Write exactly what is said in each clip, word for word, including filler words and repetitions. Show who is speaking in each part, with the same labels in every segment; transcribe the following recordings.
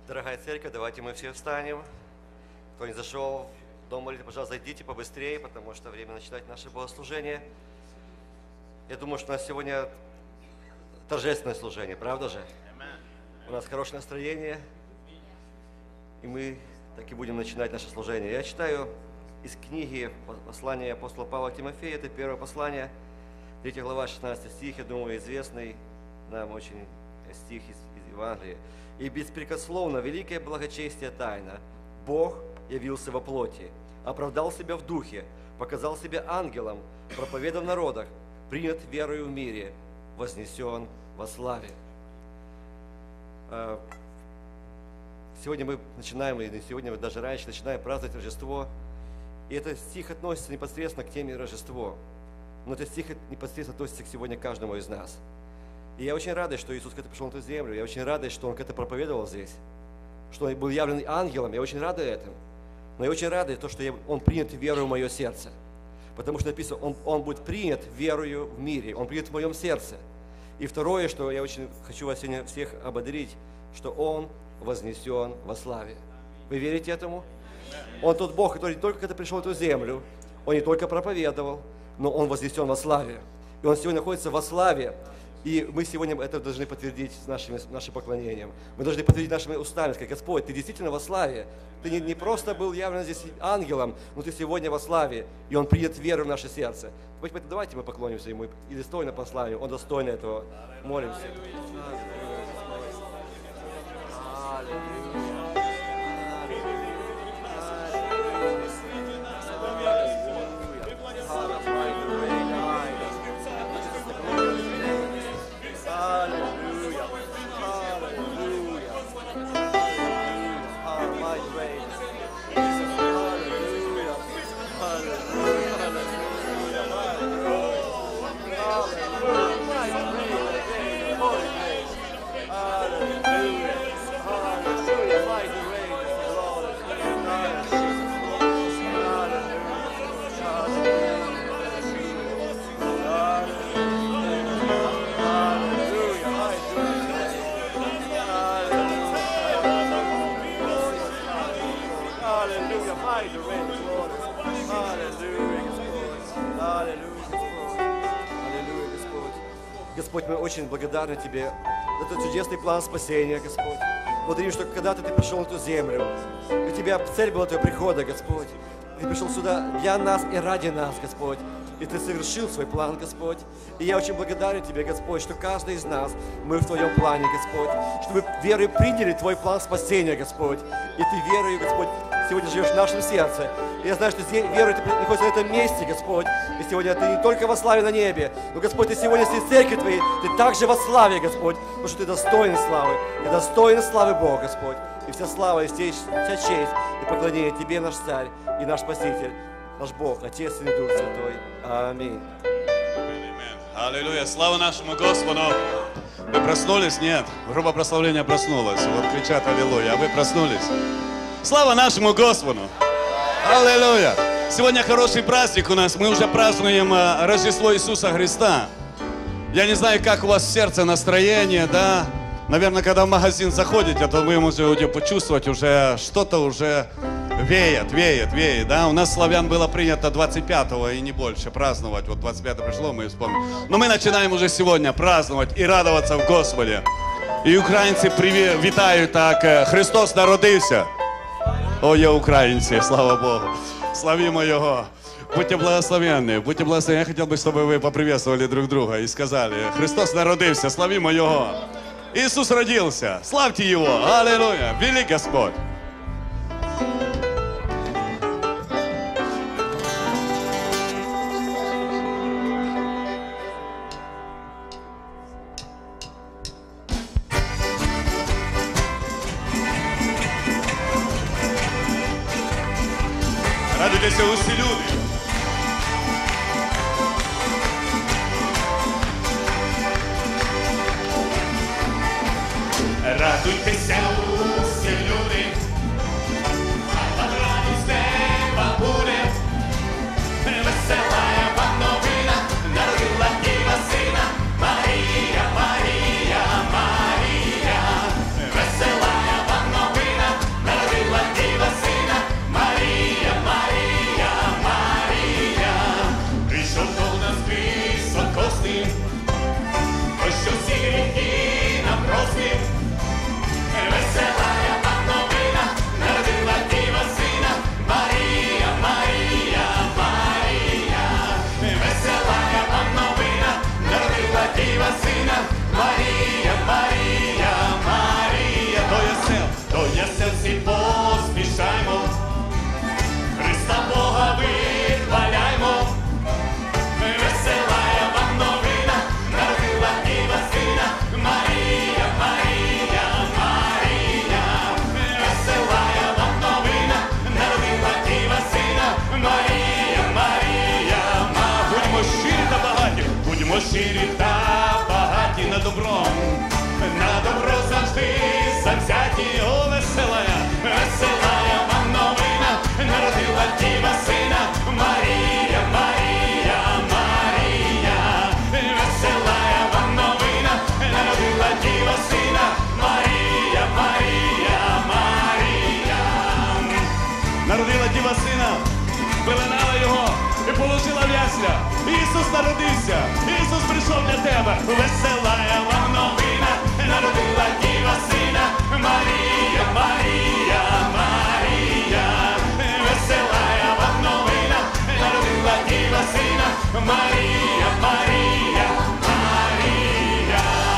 Speaker 1: Дорогая церковь, давайте мы все встанем. Кто не зашел в дом молитвы, пожалуйста, зайдите побыстрее, потому что время начинать наше богослужение. Я думаю, что у нас сегодня торжественное служение, правда же? У нас хорошее настроение, и мы так и будем начинать наше служение. Я читаю из книги послания апостола Павла к Тимофею, это первое послание, третья глава, шестнадцатый стих, я думаю, известный нам очень стих из, из Евангелия. «И беспрекословно великое благочестие тайна. Бог явился во плоти, оправдал себя в духе, показал себя ангелом, проповедав в народах, принят верою в мире, вознесен во славе». Сегодня мы начинаем, и сегодня мы даже раньше начинаем праздновать Рождество. И этот стих относится непосредственно к теме Рождества. Но этот стих непосредственно относится к сегодня каждому из нас. И я очень рад, что Иисус когда пришел на эту землю. Я очень рад, что Он это проповедовал здесь. Что Он был явлен ангелом. Я очень рад этому. Но я очень рад, то, что я, Он принят верою в мое сердце. Потому что написано, он, он будет принят верою в мире. Он принят в моем сердце. И второе, что я очень хочу вас сегодня всех ободрить, что Он вознесен во славе. Вы верите этому? Он тот Бог, который не только когда пришел на эту землю, Он не только проповедовал, но Он вознесен во славе. И Он сегодня находится во славе. И мы сегодня это должны подтвердить нашим, нашим поклонением. Мы должны подтвердить нашими устами, сказать: Господь, Ты действительно во славе. Ты не, не просто был явлен здесь ангелом, но Ты сегодня во славе. И Он принят веру в наше сердце. Давайте мы поклонимся Ему и достойно посланию. Он достойно этого. Молимся. Господь, мы очень благодарны Тебе за этот чудесный план спасения, Господь. Благодарим, что когда-то Ты пришел на эту землю, у Тебя цель была Твоего прихода, Господь. Ты пришел сюда для нас и ради нас, Господь. И Ты совершил свой план, Господь. И я очень благодарен Тебе, Господь, что каждый из нас, мы в Твоем плане, Господь. Что мы верой приняли Твой план спасения, Господь. И Ты верою, Господь, сегодня живешь в нашем сердце. И я знаю, что здесь верой Ты находишься на этом месте, Господь. И сегодня Ты не только во славе на небе, но, Господь, Ты сегодня среди церкви Твоей, Ты также во славе, Господь. Потому что Ты достоин славы. Ты достоин славы Бога, Господь. И вся слава, и вся честь, и поклонение Тебе, наш Царь, и наш Спаситель, наш Бог, Отец и Дух Святой. Аминь.
Speaker 2: Аллилуйя. Слава нашему Господу. Вы проснулись? Нет. Группа прославления проснулась. Вот кричат аллилуйя. А вы проснулись? Слава нашему Господу. Аллилуйя. Сегодня хороший праздник у нас. Мы уже празднуем Рождество Иисуса Христа. Я не знаю, как у вас в сердце настроение, да? Наверное, когда в магазин заходите, то вы можете почувствовать уже что-то уже веет, веет, веет, да? У нас, славян, было принято двадцать пятого и не больше праздновать. Вот двадцать пятое пришло, мы вспомним. Но мы начинаем уже сегодня праздновать и радоваться в Господе. И украинцы привет, витают так: Христос народился. О, є українці, слава Богу. Славимо Його. Будьте благословенны, будьте благословенны. Я хотел бы, чтобы вы поприветствовали друг друга и сказали: Христос народился, славимо Його. Иисус родился, славьте Его. Аллилуйя, велик Господь. Радуйтеся усі люди. Радуйтеся усі люди, а радість неба буде. Весела вам новина, народила Діва сина. Марія, Марія, Марія. Весела вам новина. череда багаті на добро, на добро завжди завзяті, о, веселая, веселая вам новина, народила діва сина, Марія, Марія, Марія, веселая вам новина, народила діва сина, Марія, Марія, Марія. Народила діва сина, пеленала його і положила в ясля. Ісус народився, Ісус прийшов для тебе. Веселая вам новина, народила діва сина, Марія, Марія, Марія. Веселая вам новина, народила діва сина, Марія, Марія, Марія.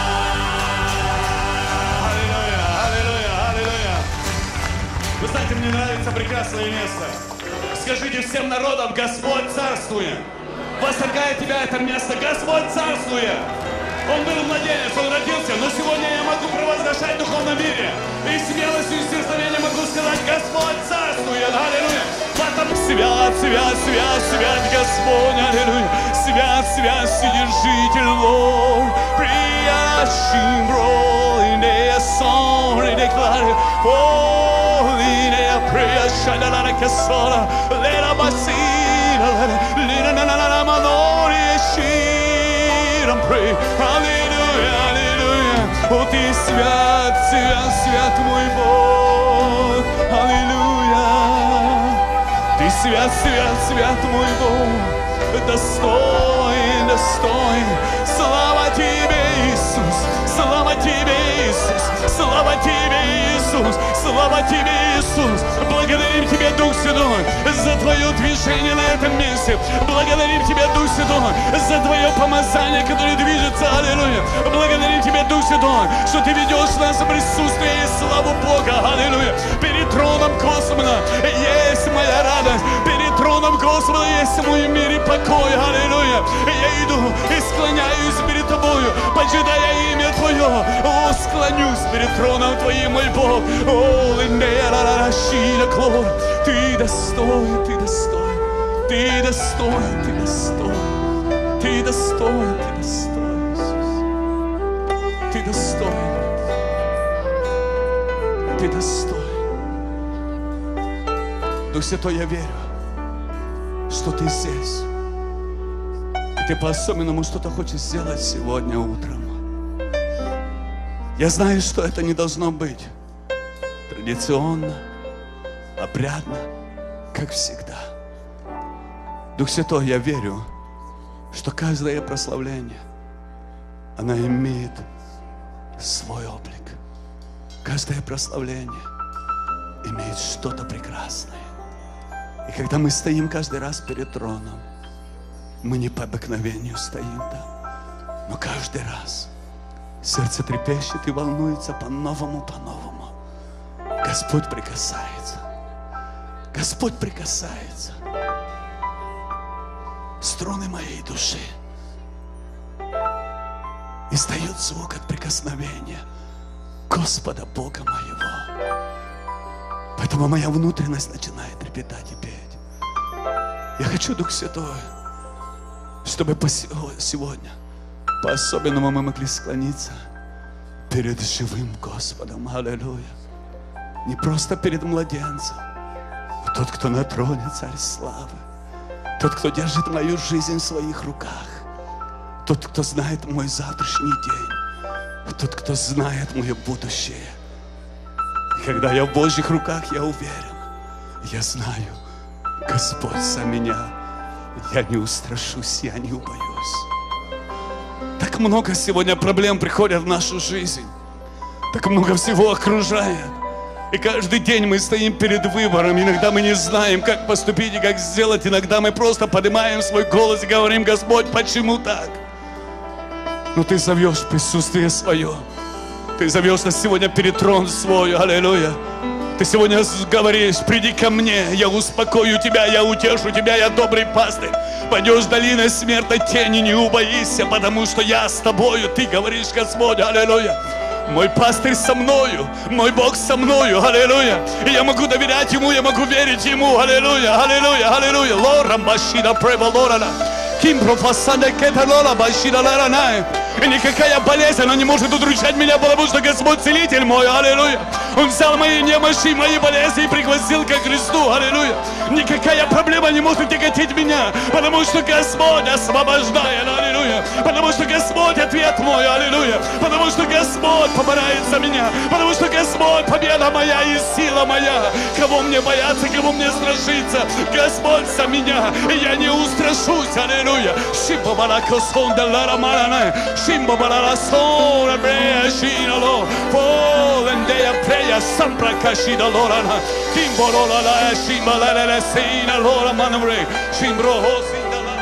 Speaker 2: Аллилуйя, аллилуйя, аллилуйя. Вы знаете, мне нравится прекрасное место. Скажите всем народам: Господь царствует. Восторгает тебя это место. Господь царствует. Он был младенец, он родился, но сегодня я могу провозглашать в духовном мире. И смелостью и сердцем могу сказать: Господь царствует. Аллилуйя. Потом свят, свят, свят, свят Господь. Аллилуйя. Свят, свят, Вседержитель Лord. Приящим роль, не сон, не деклары. Let us see, let us pray. Hallelujah, hallelujah. О, ты свят, свят, свят мой Бог. Аллилуйя. Ты свят, свят, свят мой Бог. Достоин, достоин. Слава тебе, Иисус. Слава тебе, Иисус. Слава тебе, Иисус. Слава тебе, Иисус. Благодарим тебя, Дух Святой, за твое движение на этом месте. Благодарим тебя, Дух Святой, за твое помазание, которое движется. Аллилуйя. Благодарим тебя, Дух Святой, что ты ведешь нас в присутствие и славу Бога. Аллилуйя. Перед троном Господа есть моя радость. Перед троном Господа есть мой мир и покой. Аллилуйя. Я иду и склоняюсь перед тобою, почитая имя Твое. О, склонюсь перед троном Твоим, мой Бог. О, ты достоин, ты достоин, ты достоин, ты достоин, ты достоин, ты достоин, Иисус. Ты достоин, ты достоин. Дух Святой, я верю, что ты здесь. И ты по-особенному что-то хочешь сделать сегодня утром. Я знаю, что это не должно быть традиционно, обрядно, как всегда. Дух Святой, я верю, что каждое прославление, оно имеет свой облик. Каждое прославление имеет что-то прекрасное. И когда мы стоим каждый раз перед троном, мы не по обыкновению стоим там, но каждый раз сердце трепещет и волнуется по-новому, по-новому. Господь прикасается. Господь прикасается. Струны моей души. Издает звук от прикосновения Господа Бога моего. Поэтому моя внутренность начинает трепетать и петь. Я хочу, Дух Святой, чтобы сегодня по-особенному мы могли склониться перед живым Господом. Аллилуйя. Не просто перед младенцем, а тот, кто на троне, Царь славы. Тот, кто держит мою жизнь в своих руках. Тот, кто знает мой завтрашний день. Тот, кто знает мое будущее. И когда я в Божьих руках, я уверен. Я знаю, Господь за меня. Я не устрашусь, я не убоюсь. Так много сегодня проблем приходят в нашу жизнь. Так много всего окружает. И каждый день мы стоим перед выбором. Иногда мы не знаем, как поступить и как сделать. Иногда мы просто поднимаем свой голос и говорим: Господь, почему так? Но Ты зовешь присутствие свое. Ты зовешь нас сегодня перед трон свой. Аллилуйя. Ты сегодня говоришь: приди ко мне, я успокою тебя, я утешу тебя, я добрый пастырь. Пойдешь долиной смертной тени, не убоишься, потому что я с тобою. Ты говоришь: Господь, аллилуйя. Мой пастырь со мною, мой Бог со мною, аллилуйя. И я могу доверять Ему, я могу верить Ему, аллилуйя, аллилуйя, аллилуйя. Лора, машина, прева, лорана. И никакая болезнь, она не может удручать меня, потому что Господь целитель мой, аллилуйя. Он взял мои немощи, мои болезни и пригласил ко Христу, аллилуйя. Никакая проблема не может тяготить меня, потому что Господь освобождает, аллилуйя. Потому что Господь ответ мой, аллилуйя. Потому что Господь поборает за меня, потому что Господь победа моя и сила моя. Кого мне бояться, кому мне страшиться, Господь за меня, и я не устрашусь, аллилуйя. Shimbo balala sola brea shina lo volendea preya sampra kashida lorana timbo lola la shimba la la sina lora manamre shimbro hosinda la.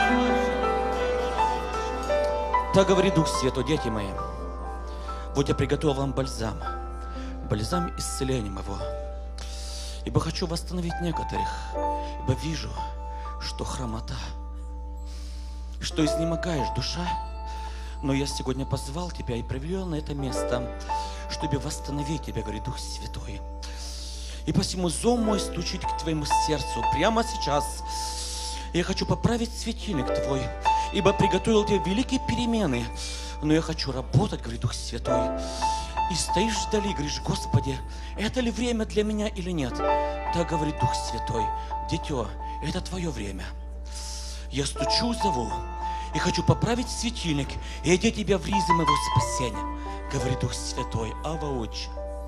Speaker 3: Так говорит Дух Святой, дети мои. Вот я приготовил вам бальзам, бальзам исцеления моего. Ибо хочу восстановить некоторых, ибо вижу, что хромота, что изнемогаешь, душа. Но я сегодня позвал тебя и привел на это место, чтобы восстановить тебя, говорит Дух Святой. И посему зов мой стучит к твоему сердцу прямо сейчас. Я хочу поправить светильник твой, ибо приготовил тебе великие перемены. Но я хочу работать, говорит Дух Святой. И стоишь вдали, говоришь: Господи, это ли время для меня или нет? Так говорит Дух Святой: дитё, это твое время. Я стучу, зову. И хочу поправить светильник и одеть тебя в ризы моего спасения, говорит Дух Святой. Ава Отче.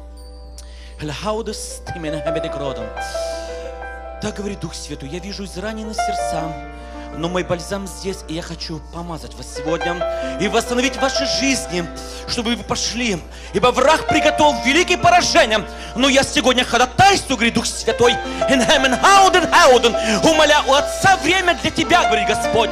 Speaker 3: Так говорит Дух Святой: я вижу израненные сердца, но мой бальзам здесь, и я хочу помазать вас сегодня и восстановить ваши жизни, чтобы вы пошли, ибо враг приготовил великие поражения. Но я сегодня ходатайствую, говорит Дух Святой, умоляю у Отца время для тебя, говорит Господь.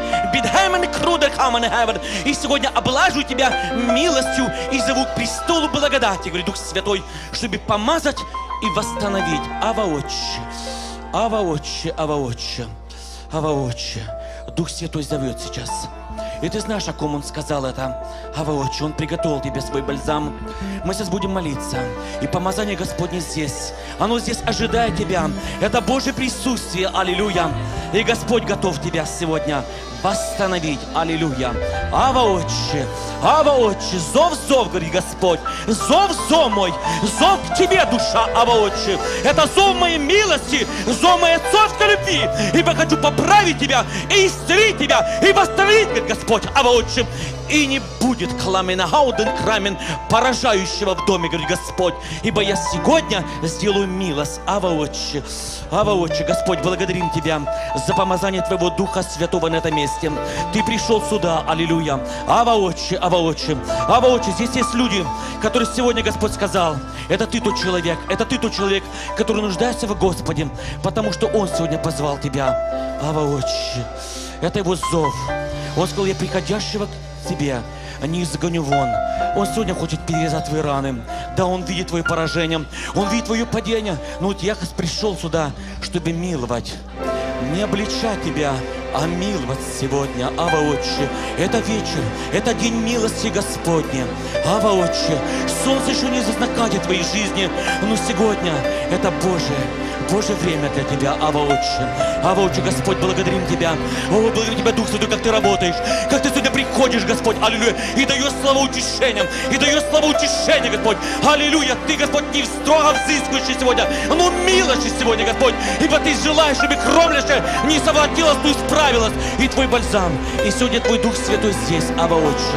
Speaker 3: И сегодня облажу тебя милостью и зову к престолу благодати, говорит Дух Святой, чтобы помазать и восстановить. Ава Отче, Ава Отче, Ава Отче, Ава Отче. Дух Святой зовет сейчас. И ты знаешь, о ком Он сказал это. Ава Отче, Он приготовил тебе свой бальзам. Мы сейчас будем молиться. И помазание Господне здесь. Оно здесь ожидает тебя. Это Божье присутствие. Аллилуйя. И Господь готов тебя сегодня восстановить. Аллилуйя. Ава Отче, Ава Отче, зов, зов, говорит Господь. Зов, зов мой, зов к тебе, душа, Ава Отче. Это зов моей милости, зов моей отцовской любви. Ибо хочу поправить тебя, и исцелить тебя, и восстановить, говорит Господь, Ава Отче. И не будет кламена хауден крамен, поражающего в доме, говорит Господь. Ибо я сегодня сделаю милость, Ава Отче. Ава Отче, Господь, благодарим Тебя за помазание Твоего Духа Святого на этом месте. Ты пришел сюда, аллилуйя. Ава Отче, Ава Отче, Ава Отче, здесь есть люди, которые сегодня Господь сказал: это Ты тот человек, это Ты тот человек, который нуждается в Господе, потому что Он сегодня позвал Тебя. Ава Отче, это Его зов. Он сказал: я приходящего к Тебе не изгоню вон. Он сегодня хочет перевязать твои раны. Да, Он видит твое поражение, Он видит твое падение. Но вот я пришел сюда, чтобы миловать. Не обличать тебя, а миловать сегодня, Ава Отче. Это вечер, это день милости Господня. Ава Отче, солнце еще не закатит в твоей жизни, но сегодня это Божие, Божье время для тебя, Ава Отче. Ава Отче, Господь, благодарим Тебя. О, благодарим Тебя, Дух Святой, как Ты работаешь, как Ты сегодня приходишь, Господь, аллилуйя, и даешь слова утешения, и даешь слова утешения, Господь, аллилуйя. Ты, Господь, не строго взыскивающий сегодня, но милостью сегодня, Господь, ибо Ты желаешь, чтобы кровлящая не совратилась, но исправилась, и Твой бальзам, и сегодня Твой Дух Святой здесь, Ава Отче,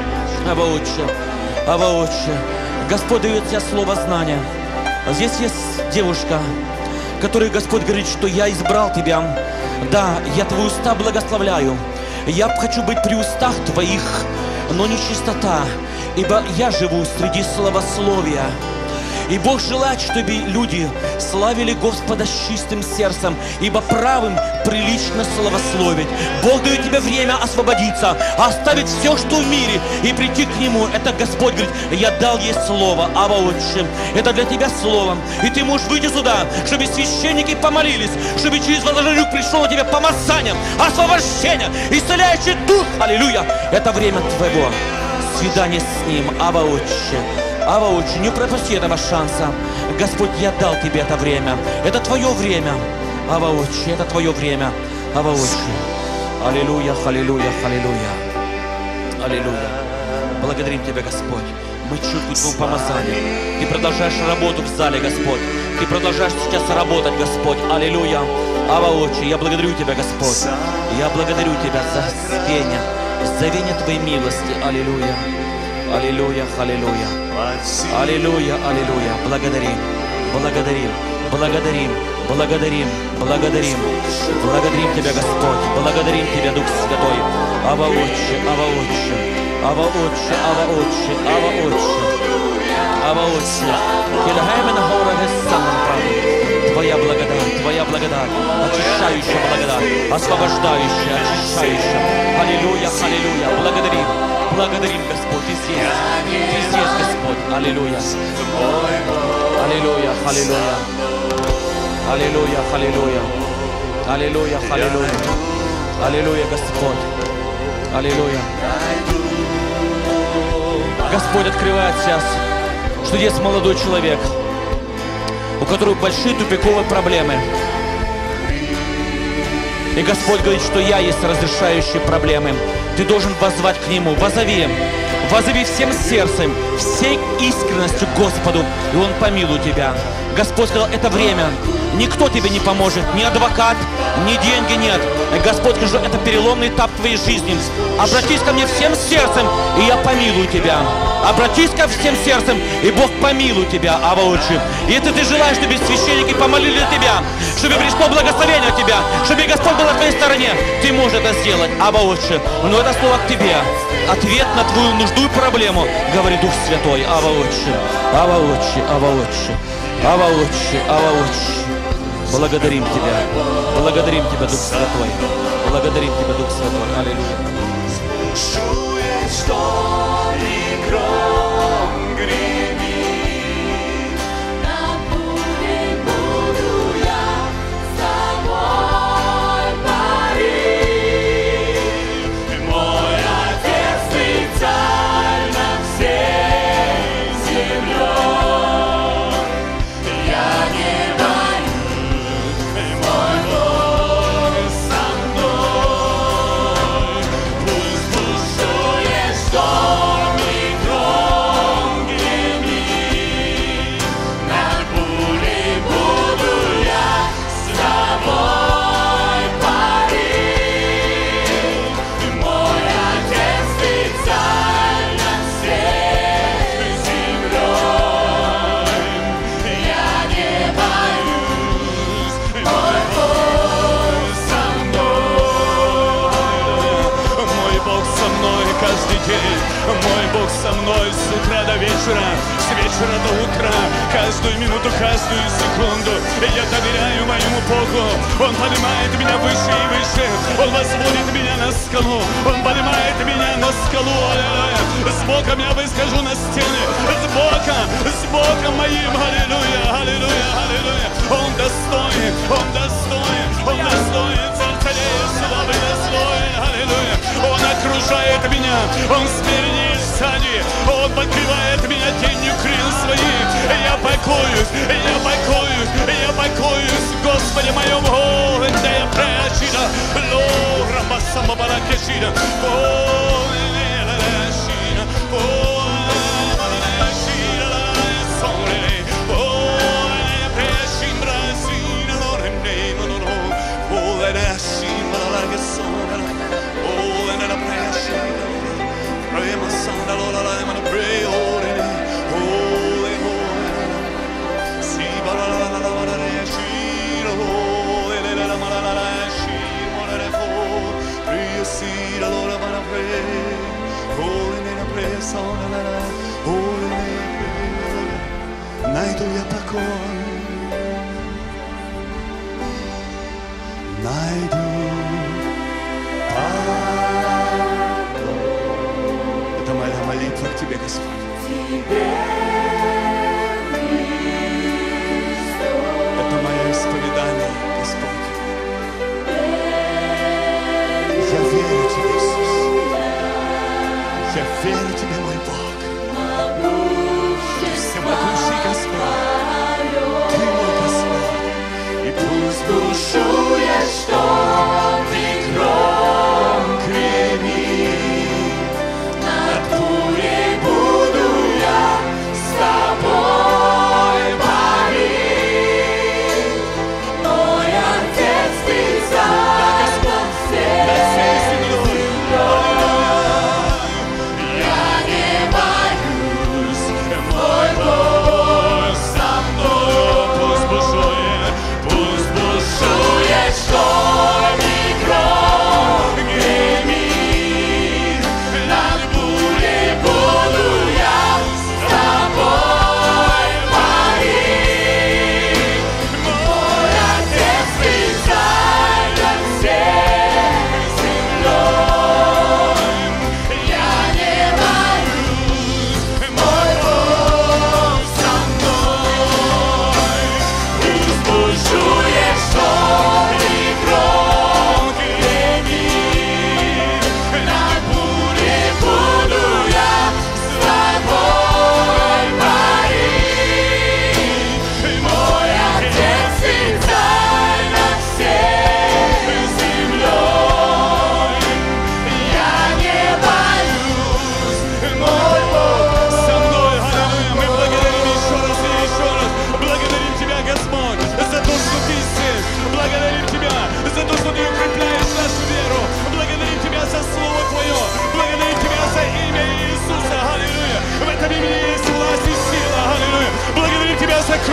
Speaker 3: Ава Отче, Ава Отче. Господь дает тебе слово знания. Здесь есть девушка, которой Господь говорит, что я избрал тебя. Да, я твои уста благословляю. Я хочу быть при устах твоих, но не чистота, ибо я живу среди славословия. И Бог желает, чтобы люди славили Господа с чистым сердцем, ибо правым прилично славословить. Бог дает тебе время освободиться, оставить все, что в мире, и прийти к Нему. Это Господь говорит: я дал ей слово, Ава Отче. Это для тебя слово. И ты можешь выйти сюда, чтобы священники помолились, чтобы через возложение рук пришло на тебя помазание, освобождение, исцеляющий дух. Аллилуйя. Это время твоего свидания с Ним, Ава Отче. Ава Отче, не пропусти этого шанса. Господь, я дал тебе это время. Это твое время. Ава Отче, это твое время. Ава Отче. Аллилуйя, аллилуйя, аллилуйя. Аллилуйя. Благодарим Тебя, Господь. Мы чувствуем Твое помазание. Ты продолжаешь работу в зале, Господь. Ты продолжаешь сейчас работать, Господь. Аллилуйя. Ава Отче, я благодарю Тебя, Господь. Я благодарю Тебя за вение, за вение Твоей милости. Аллилуйя. Аллилуйя, аллилуйя. Аллилуйя, аллилуйя. Благодарим, благодарим, благодарим, благодарим, благодарим. Благодарим Тебя, Господь. Благодарим Тебя, Дух Святой. Ава Отче, Ава Отче. Ава Отче, Ава Отче, Ава Отче. Ава Отче. Твоя благодать, Твоя благодать, очищающая благодать, освобождающая, очищающая. Аллилуйя, аллилуйя. Благодарим, благодарим, Господь. Ты здесь, Ты здесь, Господь. Аллилуйя. Аллилуйя, аллилуйя. Аллилуйя, аллилуйя. Аллилуйя, аллилуйя. Аллилуйя, Господь. Аллилуйя. Господь открывает сейчас, что есть молодой человек, у которого большие тупиковые проблемы. И Господь говорит, что я есть разрешающий проблемы. Ты должен воззвать к Нему. Возови. Возови всем сердцем, всей искренностью к Господу, и Он помилует тебя. Господь сказал, это время. Никто тебе не поможет, ни адвокат, ни деньги нет. И Господь сказал, это переломный этап твоей жизни. Обратись ко мне всем сердцем, и я помилую тебя. Обратись ко всем сердцем, и Бог помилует тебя, Ава Отче. И если ты желаешь, чтобы священники помолили тебя, чтобы пришло благословение от тебя, чтобы Господь был на твоей стороне, ты можешь это сделать, Ава Отче. Но это слово к тебе. Ответ на твою нужду и проблему, говорит Дух Святой, Ава Отче, Ава Отче, Ава Отче, Ава Отче, Ава Отче. Благодарим Тебя, благодарим Тебя, Дух Святой, благодарим Тебя, Дух Святой, аллилуйя.
Speaker 2: Мой Бог со мной с утра до вечера, с вечера до утра, каждую минуту, каждую секунду. Я доверяю моему Богу. Он поднимает меня выше и выше. Он возводит меня на скалу. Он поднимает меня на скалу. Аллилуйя. С Богом я выскажу на стены. С Богом, с Богом моим. Аллилуйя, аллилуйя, аллилуйя. Он достоин, Он достоин, Он достоин. Царь царей, славы достоин. Аллилуйя. Он окружает меня. Он спереди и сзади. Он покрывает меня тенью крил своих. Я покоюсь, я покоюсь, я покоюсь в Господе моем. О, это я прячина. Лора масама баракешина. О, не лешина. О, лешина, соре. О, не прячин бразина. Лора не моно. О, лешина, лагесона. О, не прячина. Pray my son, Lord, I'm gonna pray, holy, holy, holy. See, ba la la la la la la, she, holy, la la la la la, she, what a fool. Pray, see, the Lord, I'm gonna pray, holy, I'm gonna pray, son, la la, holy, pray. Найду я покой, найду покой. Молитва к Тебе, Господь. Это мое исповедание, Господь. Я верю Тебе, Иисус. Я верю Тебе, мой Бог. Ты всемогущий Господь. Ты мой Господь. И пусть бушует шторм и гром.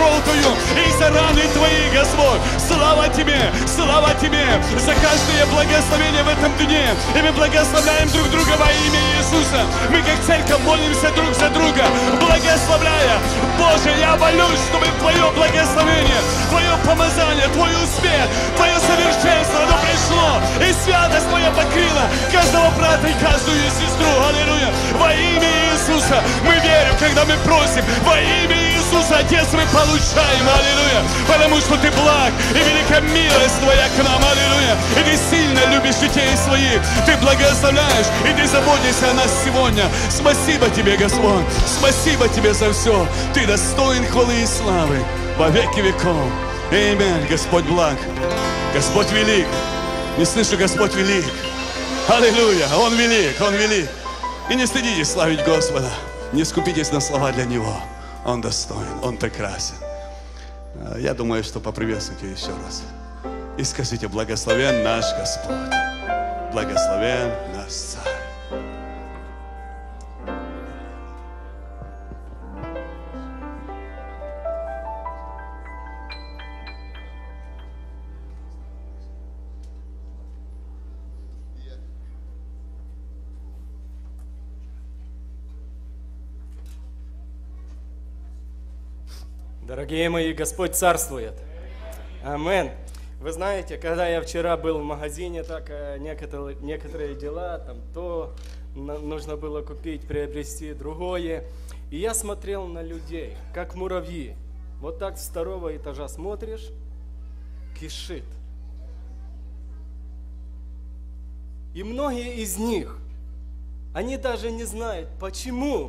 Speaker 2: кровь Твою и за раны Твои, Господь. Слава Тебе, слава Тебе за каждое благословение в этом дне. И мы благословляем друг друга во имя Иисуса. Мы как церковь молимся друг за друга, благословляя. Боже, я молюсь, чтобы Твое благословение, Твое помазание, Твой успех, Твое совершенство, оно пришло. И святость Твоя покрыла каждого брата и каждую сестру. Аллилуйя. Во имя Иисуса мы верим, когда мы просим. Во имя Иисуса, Отец, мы получаем. Аллилуйя. Потому что Ты благ, и велика милость Твоя к нам. Аллилуйя. И Ты сильно любишь детей своих. Ты благословляешь, и Ты заботишься о нас сегодня. Спасибо Тебе, Господь. Спасибо Тебе за все. Ты достоин хвалы и славы во веки веков. Аминь. Господь благ. Господь велик. Не слышу, Господь велик. Аллилуйя. Он велик, Он велик. И не стыдитесь славить Господа. Не скупитесь на слова для Него. Он достоин, Он прекрасен. Я думаю, что поприветствуйте еще раз. И скажите: благословен наш Господь. Благословен наш Царь.
Speaker 4: Дорогие мои, Господь царствует. Амин. Вы знаете, когда я вчера был в магазине, так некоторые, некоторые дела, там то нужно было купить, приобрести другое. И я смотрел на людей, как муравьи. Вот так с второго этажа смотришь, кишит. И многие из них, они даже не знают, почему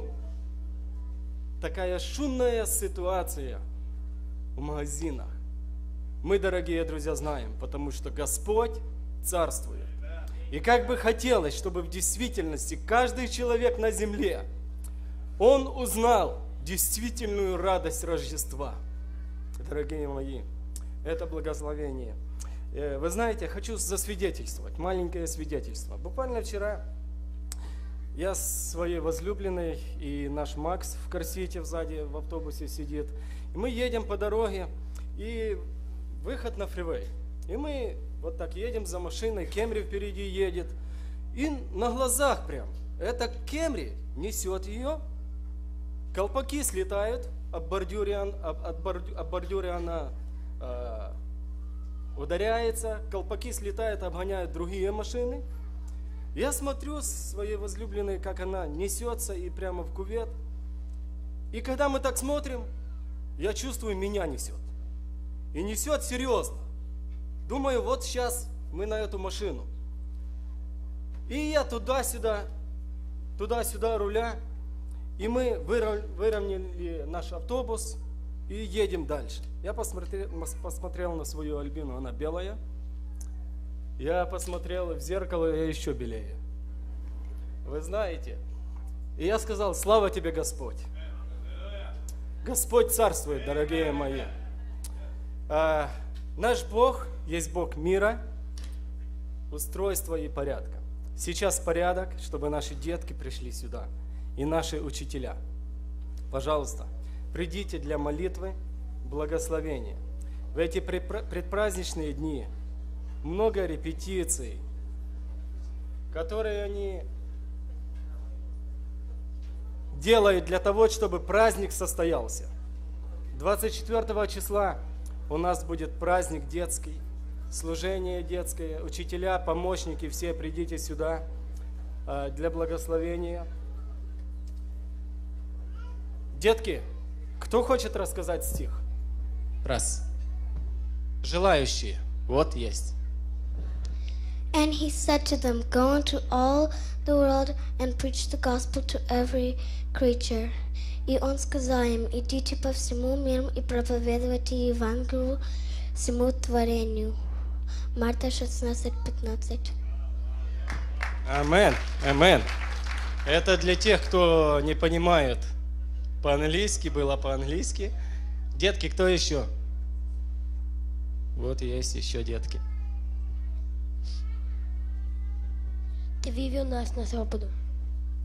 Speaker 4: такая шумная ситуация в магазинах. Мы, дорогие друзья, знаем, потому что Господь царствует. И как бы хотелось, чтобы в действительности каждый человек на земле, он узнал действительную радость Рождества. Дорогие мои, это благословение. Вы знаете, я хочу засвидетельствовать, маленькое свидетельство. Буквально вчера я с своей возлюбленной, и наш Макс в корсете сзади в автобусе сидит. И мы едем по дороге, и выход на фривей. И мы вот так едем за машиной, Кемри впереди едет. И на глазах прям, эта Кемри несет ее, колпаки слетают, об бордюре, об, об бордюре, об бордюре она э, ударяется, колпаки слетают, обгоняют другие машины. Я смотрю своей возлюбленной, как она несется и прямо в кювет. И когда мы так смотрим, я чувствую, меня несет. И несет серьезно. Думаю, вот сейчас мы на эту машину. И я туда-сюда, туда-сюда руля. И мы выровняли наш автобус и едем дальше. Я посмотрел, посмотрел на свою Альбину, она белая. Я посмотрел в зеркало, я еще белее. Вы знаете, и я сказал: слава Тебе, Господь. Господь царствует, дорогие мои. А, наш Бог есть Бог мира, устройства и порядка. Сейчас порядок, чтобы наши детки пришли сюда, и наши учителя. Пожалуйста, придите для молитвы, благословения. В эти предпраздничные дни много репетиций, которые они делают для того, чтобы праздник состоялся. двадцать четвёртого числа у нас будет праздник детский, служение детское, учителя, помощники, все придите сюда э, для благословения. Детки, кто хочет рассказать стих? Раз. Желающие. Вот есть.
Speaker 5: And he said to them, go into all the world and preach the gospel to every creature. И он сказал им, идите по всему миру и проповедуйте Евангелие всему творению. Марта шестнадцать пятнадцать.
Speaker 4: Амен, амен. Это для тех, кто не понимает по-английски, было по-английски. Детки, кто еще? Вот есть еще детки.
Speaker 5: Ты вывел нас на свободу.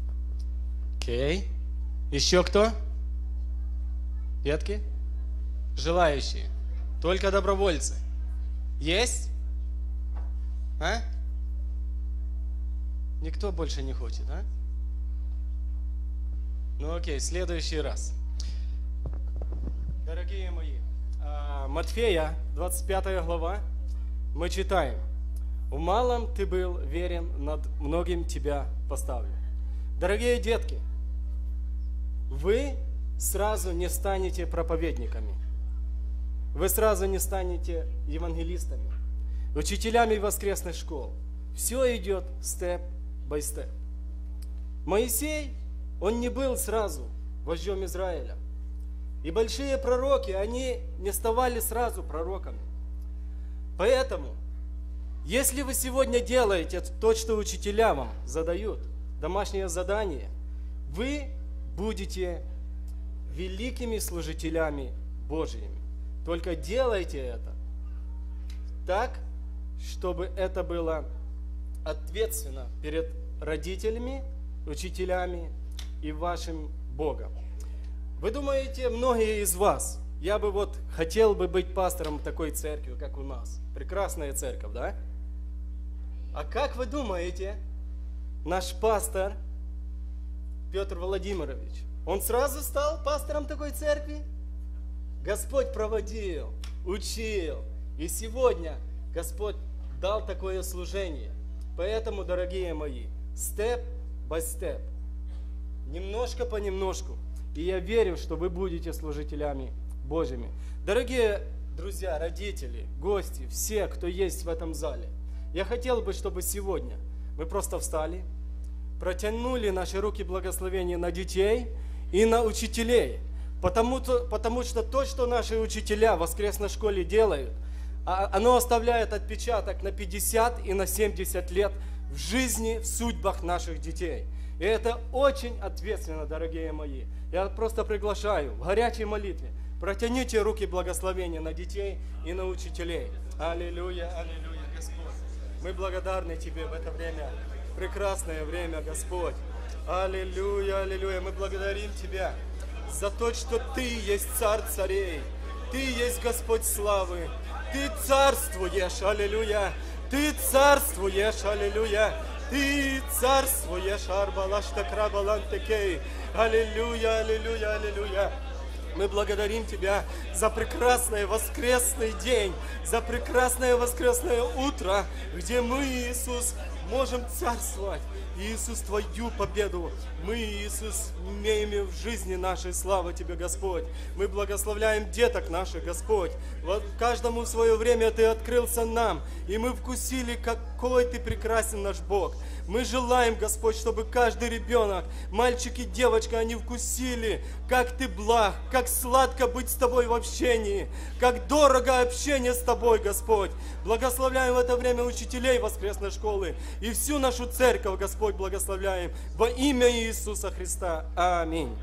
Speaker 4: Окей. Еще кто? Детки? желающие? Только добровольцы. Есть? А? Никто больше не хочет, а? Ну окей, следующий раз. Дорогие мои, Матфея, двадцать пятая глава, мы читаем. «В малом ты был верен, над многим тебя поставлю». Дорогие детки, вы сразу не станете проповедниками. Вы сразу не станете евангелистами, учителями воскресных школ. Все идет степ-бай-степ. Моисей, он не был сразу вождем Израиля. И большие пророки, они не ставали сразу пророками. Поэтому, если вы сегодня делаете то, что учителя вам задают, домашнее задание, вы будете великими служителями Божьими. Только делайте это так, чтобы это было ответственно перед родителями, учителями и вашим Богом. Вы думаете, многие из вас, я бы вот хотел бы быть пастором такой церкви, как у нас. Прекрасная церковь, да? А как вы думаете, наш пастор Петр Владимирович, он сразу стал пастором такой церкви? Господь проводил, учил. И сегодня Господь дал такое служение. Поэтому, дорогие мои, степ-бай-степ, немножко понемножку. И я верю, что вы будете служителями Божьими. Дорогие друзья, родители, гости, все, кто есть в этом зале, я хотел бы, чтобы сегодня мы просто встали, протянули наши руки благословения на детей и на учителей. Потому, потому что то, что наши учителя в воскресной школе делают, оно оставляет отпечаток на пятьдесят и на семьдесят лет в жизни, в судьбах наших детей. И это очень ответственно, дорогие мои. Я просто приглашаю в горячей молитве. Протяните руки благословения на детей и на учителей. Аллилуйя, аллилуйя, Господь. Мы благодарны Тебе в это время. Прекрасное время, Господь. Аллилуйя, аллилуйя. Мы благодарим Тебя за то, что Ты есть Царь царей. Ты есть Господь славы. Ты царствуешь, аллилуйя. Ты царствуешь, аллилуйя. Ты царствуешь, арбалаштакрабалантекей. Аллилуйя, аллилуйя, аллилуйя. Мы благодарим Тебя за прекрасный воскресный день, за прекрасное воскресное утро, где мы, Иисус, можем царствовать. Иисус, Твою победу мы, Иисус, имеем в жизни нашей. Слава Тебе, Господь. Мы благословляем деток наших, Господь. Вот каждому в свое время Ты открылся нам, и мы вкусили, какой Ты прекрасен наш Бог. Мы желаем, Господь, чтобы каждый ребенок, мальчик и девочка, они вкусили, как Ты благ, как сладко быть с Тобой в общении, как дорого общение с Тобой, Господь. Благословляем в это время учителей воскресной школы и всю нашу церковь, Господь, благословляем во имя Иисуса Христа. Аминь.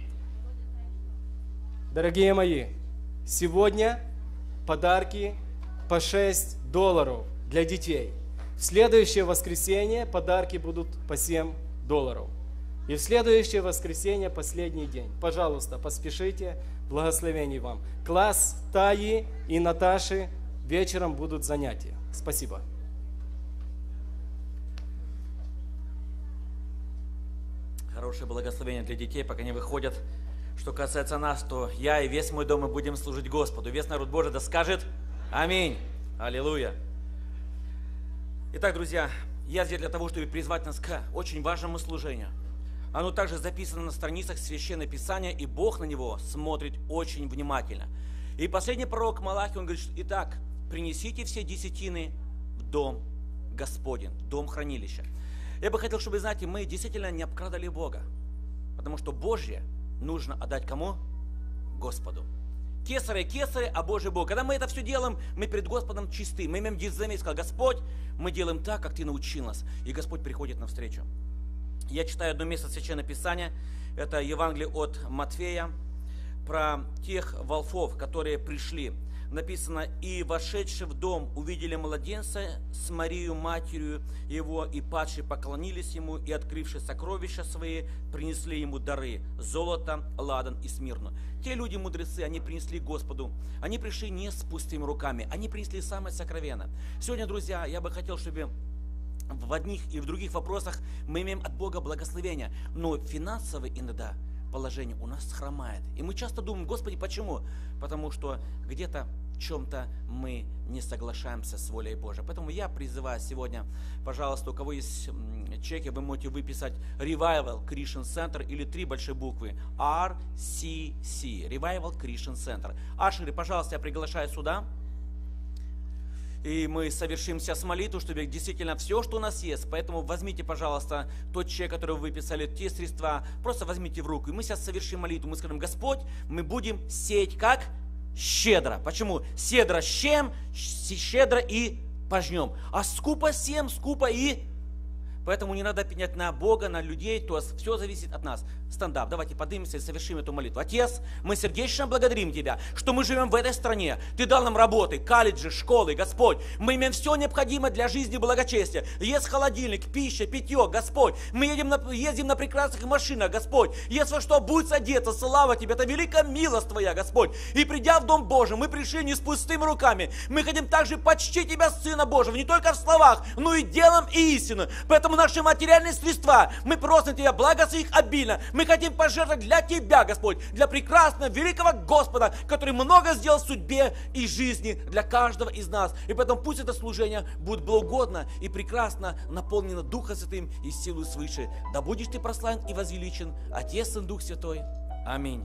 Speaker 4: Дорогие мои, сегодня подарки по шесть долларов для детей. В следующее воскресенье подарки будут по семь долларов. И в следующее воскресенье последний день. Пожалуйста, поспешите. Благословений вам. Класс Таи и Наташи вечером будут занятия. Спасибо.
Speaker 3: Хорошее благословение для детей, пока не выходят. Что касается нас, то я и весь мой дом мы будем служить Господу. Весь народ Божий да скажет аминь. Аллилуйя. Итак, друзья, я здесь для того, чтобы призвать нас к очень важному служению. Оно также записано на страницах Священного Писания, и Бог на него смотрит очень внимательно. И последний пророк Малахий, он говорит, что, итак, принесите все десятины в дом Господень, в дом хранилища. Я бы хотел, чтобы, знаете, мы действительно не обкрадали Бога, потому что Божье нужно отдать кому? Господу. Кесаря, кесаря, а Божий Бог. Когда мы это все делаем, мы перед Господом чисты. Мы имеем дизайн и сказал, Господь, мы делаем так, как Ты научил нас. И Господь приходит навстречу. Я читаю одно место Священного Писания. Это Евангелие от Матфея. Про тех волхвов, которые пришли написано, и вошедшие в дом увидели младенца с Марией, матерью его, и падшие поклонились ему, и, открывши сокровища свои, принесли ему дары, золото, ладан и смирну. Те люди мудрецы, они принесли Господу, они пришли не с пустыми руками, они принесли самое сокровенное. Сегодня, друзья, я бы хотел, чтобы в одних и в других вопросах мы имеем от Бога благословения, но финансовые иногда положение у нас хромает. И мы часто думаем: Господи, почему? Потому что где-то в чем-то мы не соглашаемся с волей Божией. Поэтому я призываю сегодня, пожалуйста, у кого есть чеки, вы можете выписать Revival Christian Center или три большие буквы ар си си, Revival Christian Center. Ашеры, пожалуйста, я приглашаю сюда. И мы совершим сейчас молитву, чтобы действительно все, что у нас есть. Поэтому возьмите, пожалуйста, тот чек, который вы выписали, те средства, просто возьмите в руку. И мы сейчас совершим молитву. Мы скажем: Господь, мы будем сеять как? Щедро. Почему? Щедро щем, щедро и пожнем. А скупо сем, скупо и... Поэтому не надо пенять на Бога, на людей, то есть все зависит от нас. Стендап, давайте поднимемся и совершим эту молитву. Отец, мы сердечно благодарим Тебя, что мы живем в этой стране. Ты дал нам работы, колледжи, школы, Господь. Мы имеем все необходимое для жизни и благочестия. Есть холодильник, пища, питье, Господь. Мы едем на, ездим на прекрасных машинах, Господь. Есть во что будет одеться, слава Тебе, это великая милость Твоя, Господь. И придя в Дом Божий, мы пришли не с пустыми руками. Мы хотим также почтить Тебя, Сына Божьего, не только в словах, но и делом и истиной. Поэтому наши материальные средства, мы просим Тебя, благослови их обильно. Мы хотим пожертвовать для Тебя, Господь, для прекрасного, великого Господа, который много сделал в судьбе и жизни для каждого из нас. И поэтому пусть это служение будет благоугодно и прекрасно наполнено Духом Святым и силой свыше. Да будешь Ты прославлен и возвеличен, Отец и Дух Святой. Аминь.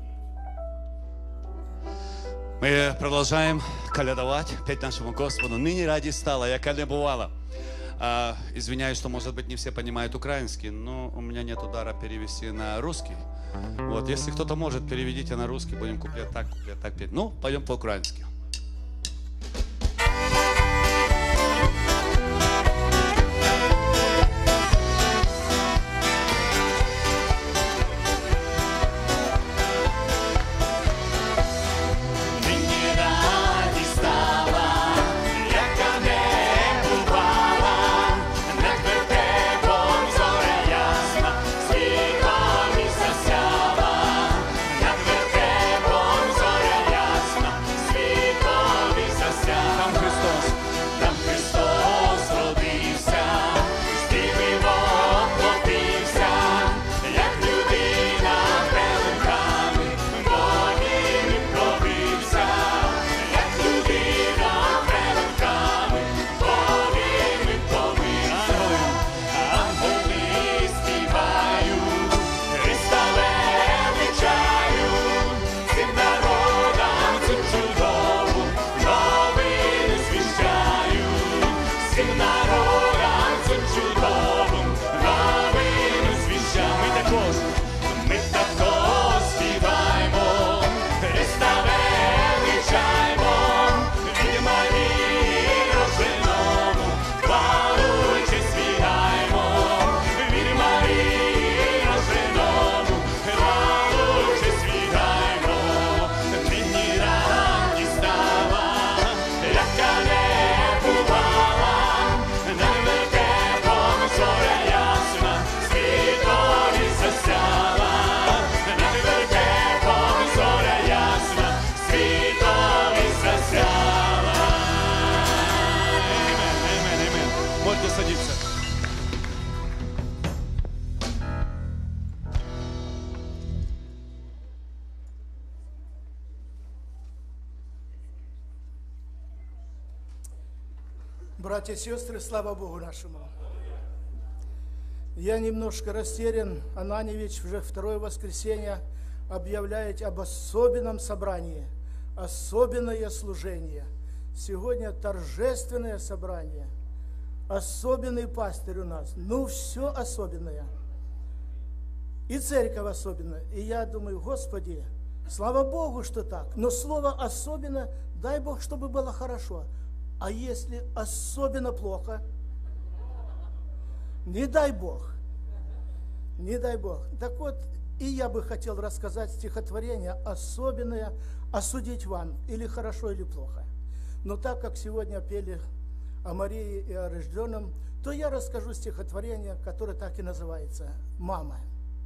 Speaker 2: Мы продолжаем колядовать, петь нашему Господу. Ныне ради стало, яка не бывало. А, извиняюсь, что, может быть, не все понимают украинский, но у меня нет дара перевести на русский. Вот, если кто-то может, переведите на русский, будем куплет так, куплет так петь. Ну, пойдем по-украински.
Speaker 6: Братья и сестры, слава Богу нашему. Я немножко растерян. Ананевич уже второе воскресенье объявляет об особенном собрании, особенное служение. Сегодня торжественное собрание, особенный пастырь у нас. Ну, все особенное. И церковь особенная. И я думаю: Господи, слава Богу, что так. Но слово «особенно», дай Бог, чтобы было хорошо. А если особенно плохо, не дай Бог, не дай Бог. Так вот, И я бы хотел рассказать стихотворение особенное, осудить вам, или хорошо, или плохо. Но так как сегодня пели о Марии и о рожденном, то я расскажу стихотворение, которое так и называется «Мама».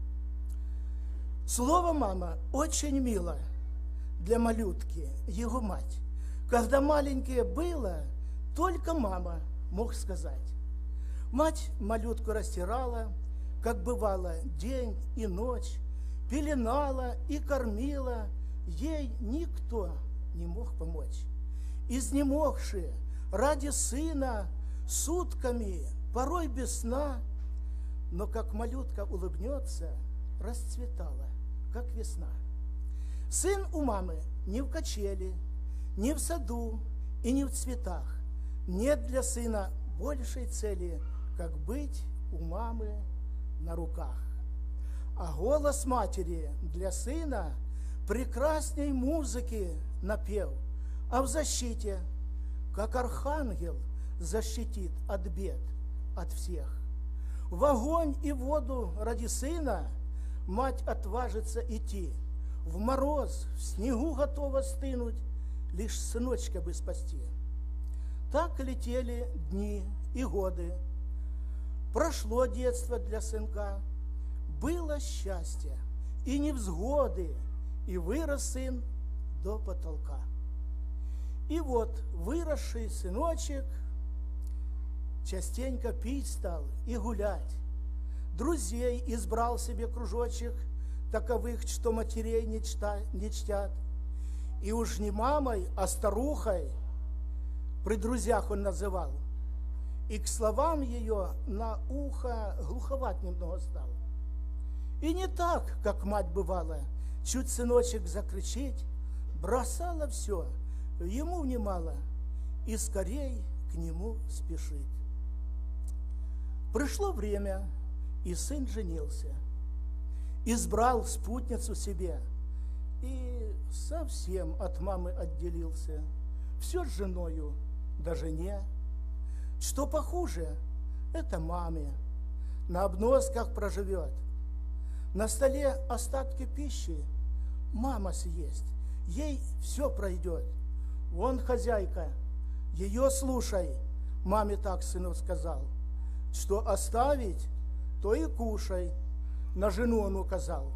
Speaker 6: Слово «мама» очень мило для малютки, его мать. Когда маленькое было, только мама мог сказать. Мать малютку растирала, как бывало, день и ночь, пеленала и кормила, ей никто не мог помочь. Изнемогшие ради сына сутками, порой без сна, но как малютка улыбнется, расцветала, как весна. Сын у мамы не в качели, не в саду и не в цветах. Нет для сына большей цели, как быть у мамы на руках. А голос матери для сына прекрасней музыки напев, а в защите, как архангел, защитит от бед, от всех. В огонь и воду ради сына мать отважится идти, в мороз, в снегу готова стынуть, лишь сыночка бы спасти. Так летели дни и годы. Прошло детство для сынка, было счастье и невзгоды, и вырос сын до потолка. И вот выросший сыночек частенько пить стал и гулять. Друзей избрал себе кружочек, таковых, что матерей не, чта, не чтят. И уж не мамой, а старухой при друзьях он называл. И к словам ее на ухо глуховат немного стал. И не так, как мать бывала, чуть сыночек закричить, бросала все, ему внимала и скорей к нему спешит. Пришло время, и сын женился, избрал спутницу себе и совсем от мамы отделился. Все с женою, да жене. Что похуже, это маме. На обносках проживет. На столе остатки пищи мама съест. Ей все пройдет. Вон хозяйка, ее слушай, маме так сыну сказал. Что оставить, то и кушай, на жену он указал.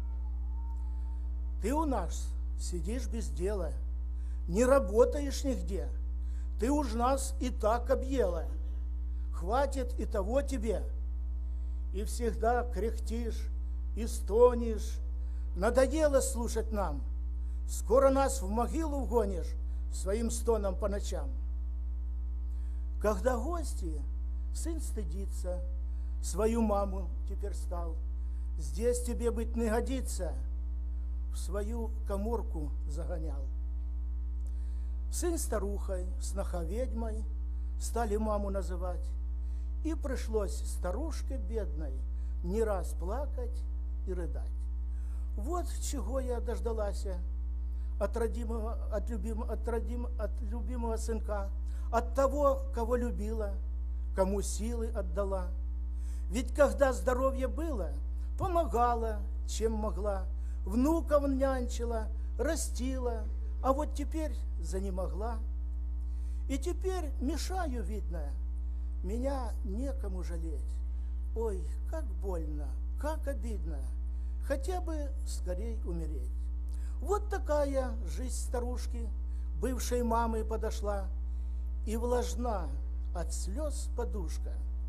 Speaker 6: Ты у нас сидишь без дела, не работаешь нигде, ты уж нас и так объела, хватит и того тебе. И всегда кряхтишь и стонешь, надоело слушать нам, скоро нас в могилу вгонишь своим стоном по ночам. Когда гости, сын стыдится, свою маму теперь стал. Здесь тебе быть не годится, в свою каморку загонял. Сын старухой, сноха ведьмой стали маму называть. И пришлось старушке бедной не раз плакать и рыдать. Вот чего я дождалась от, родимого, от, любим, от, родим, от любимого сынка, от того, кого любила, кому силы отдала. Ведь когда здоровье было, помогала, чем могла, внуков нянчила, растила, а вот теперь занемогла. И теперь мешаю, видно, меня некому жалеть. Ой, как больно, как обидно, хотя бы скорей умереть. Вот такая жизнь старушки, бывшей мамой подошла, и влажна от слез подушка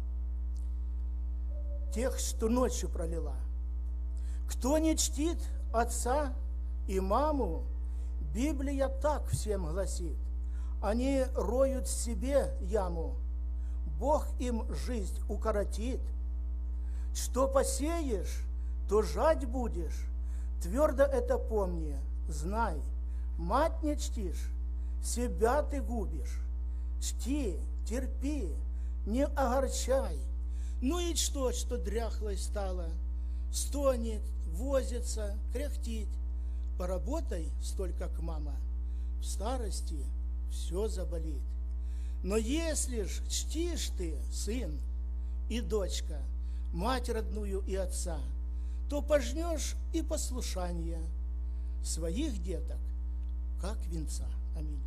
Speaker 6: тех, что ночью пролила. Кто не чтит отца и маму, Библия так всем гласит, они роют себе яму, Бог им жизнь укоротит. Что посеешь, то жать будешь, твердо это помни, знай, мать не чтишь, себя ты губишь. Чти, терпи, не огорчай. Ну и что, что дряхлой стала, стонет, возится, кряхтит. Поработай столь, как мама, в старости все заболит. Но если ж чтишь ты, сын и дочка, мать родную и отца, то пожнешь и послушание своих деток, как венца. Аминь.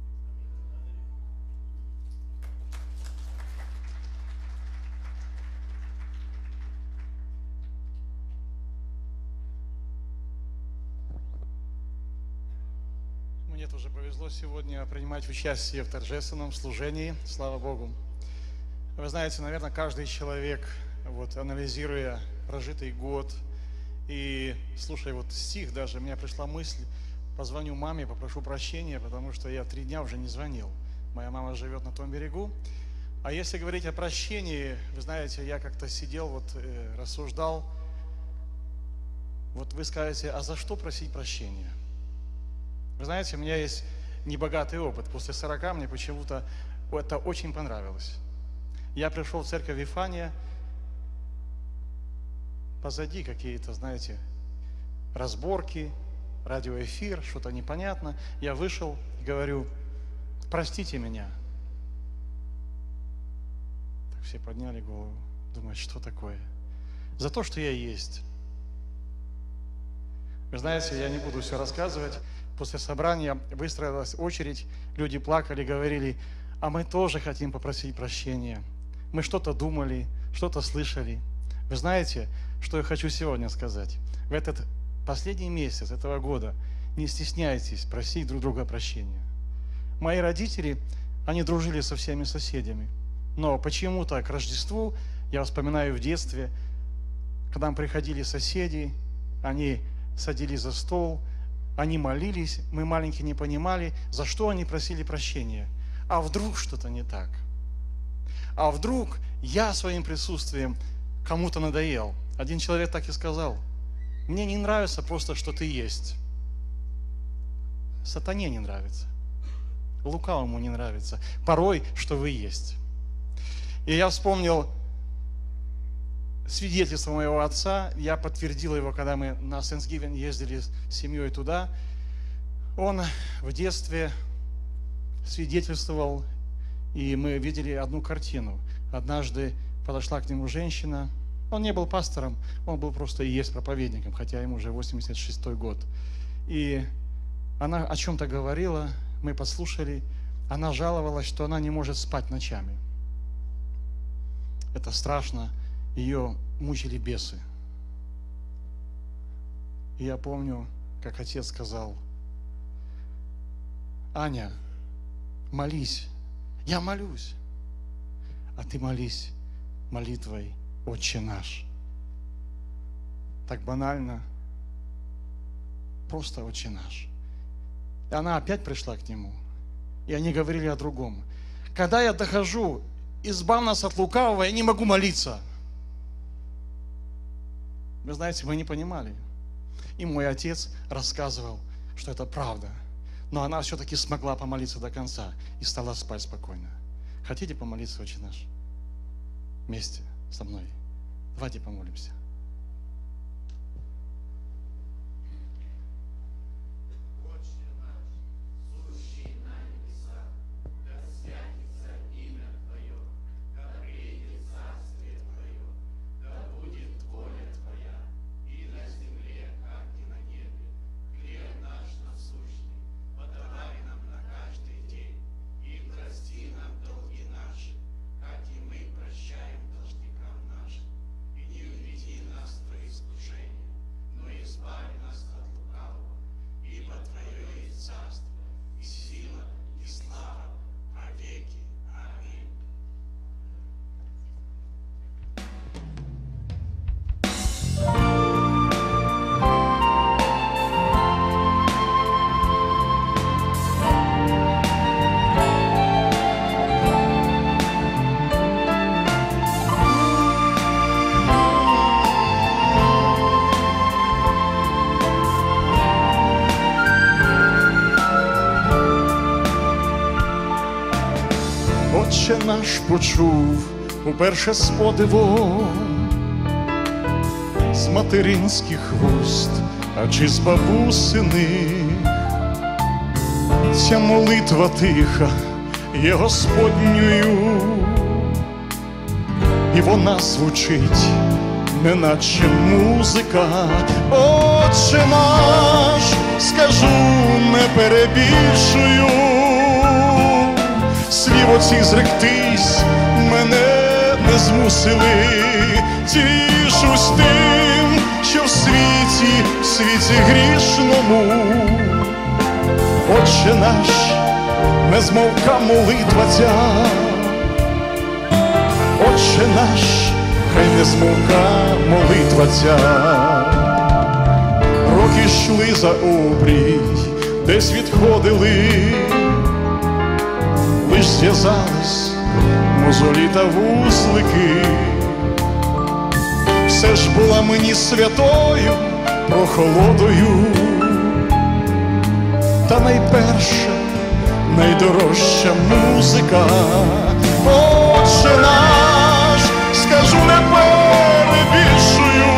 Speaker 7: Мне тоже повезло сегодня принимать участие в торжественном служении, слава Богу. Вы знаете, наверное, каждый человек, вот, анализируя прожитый год и слушая вот стих даже, у меня пришла мысль, позвоню маме, попрошу прощения, потому что я три дня уже не звонил. Моя мама живет на том берегу. А если говорить о прощении, вы знаете, я как-то сидел, вот, э, рассуждал. Вот вы скажете, а за что просить прощения? Вы знаете, у меня есть небогатый опыт. После сорока мне почему-то это очень понравилось. Я пришел в церковь Вифания, позади какие-то, знаете, разборки, радиоэфир, что-то непонятно. Я вышел и говорю, простите меня. Так все подняли голову, думают, что такое? За то, что я есть. Вы знаете, я не буду все рассказывать. После собрания выстроилась очередь, люди плакали, говорили, а мы тоже хотим попросить прощения. Мы что-то думали, что-то слышали. Вы знаете, что я хочу сегодня сказать? В этот последний месяц этого года не стесняйтесь просить друг друга прощения. Мои родители, они дружили со всеми соседями. Но почему-то к Рождеству, я вспоминаю в детстве, когда нам приходили соседи, они садились за стол, они молились, мы маленькие не понимали, за что они просили прощения. А вдруг что-то не так? А вдруг я своим присутствием кому-то надоел? Один человек так и сказал, мне не нравится просто, что ты есть. Сатане не нравится. Лукавому не нравится. Порой, что вы есть. И я вспомнил свидетельство моего отца, я подтвердил его, когда мы на Thanksgiving ездили с семьей туда. Он в детстве свидетельствовал, и мы видели одну картину. Однажды подошла к нему женщина, он не был пастором, он был просто и есть проповедником, хотя ему уже восемьдесят шестой год. И она о чем-то говорила, мы послушали, она жаловалась, что она не может спать ночами. Это страшно. Ее мучили бесы. И я помню, как отец сказал, Аня, молись. Я молюсь. А ты молись молитвой Отче наш. Так банально. Просто Отче наш. И она опять пришла к нему. И они говорили о другом. Когда я дохожу, избавь нас от лукавого, я не могу молиться. Вы знаете, мы не понимали. И мой отец рассказывал, что это правда. Но она все-таки смогла помолиться до конца и стала спать спокойно. Хотите помолиться, Отче наш? Вместе со мной. Давайте помолимся.
Speaker 8: Отче наш почув уперше з подивом, з материнських вуст, а чи з бабусиних. Ця молитва тиха є Господньою, і вона звучить неначе музика. Отче наш, скажу, не перебільшую, слів оцих зректись мене не змусили. Тішусь тим, що в світі, в світі грішному. Отче наш, не змовка молитва ця. Отче наш, хай не змовка молитва ця. Роки йшли за обрій, десь відходили, лиш зв'язались мозолі та вузлики. Все ж була мені святою прохолодою, та найперша, найдорожча музика. Отче наш, скажу, не перебільшую,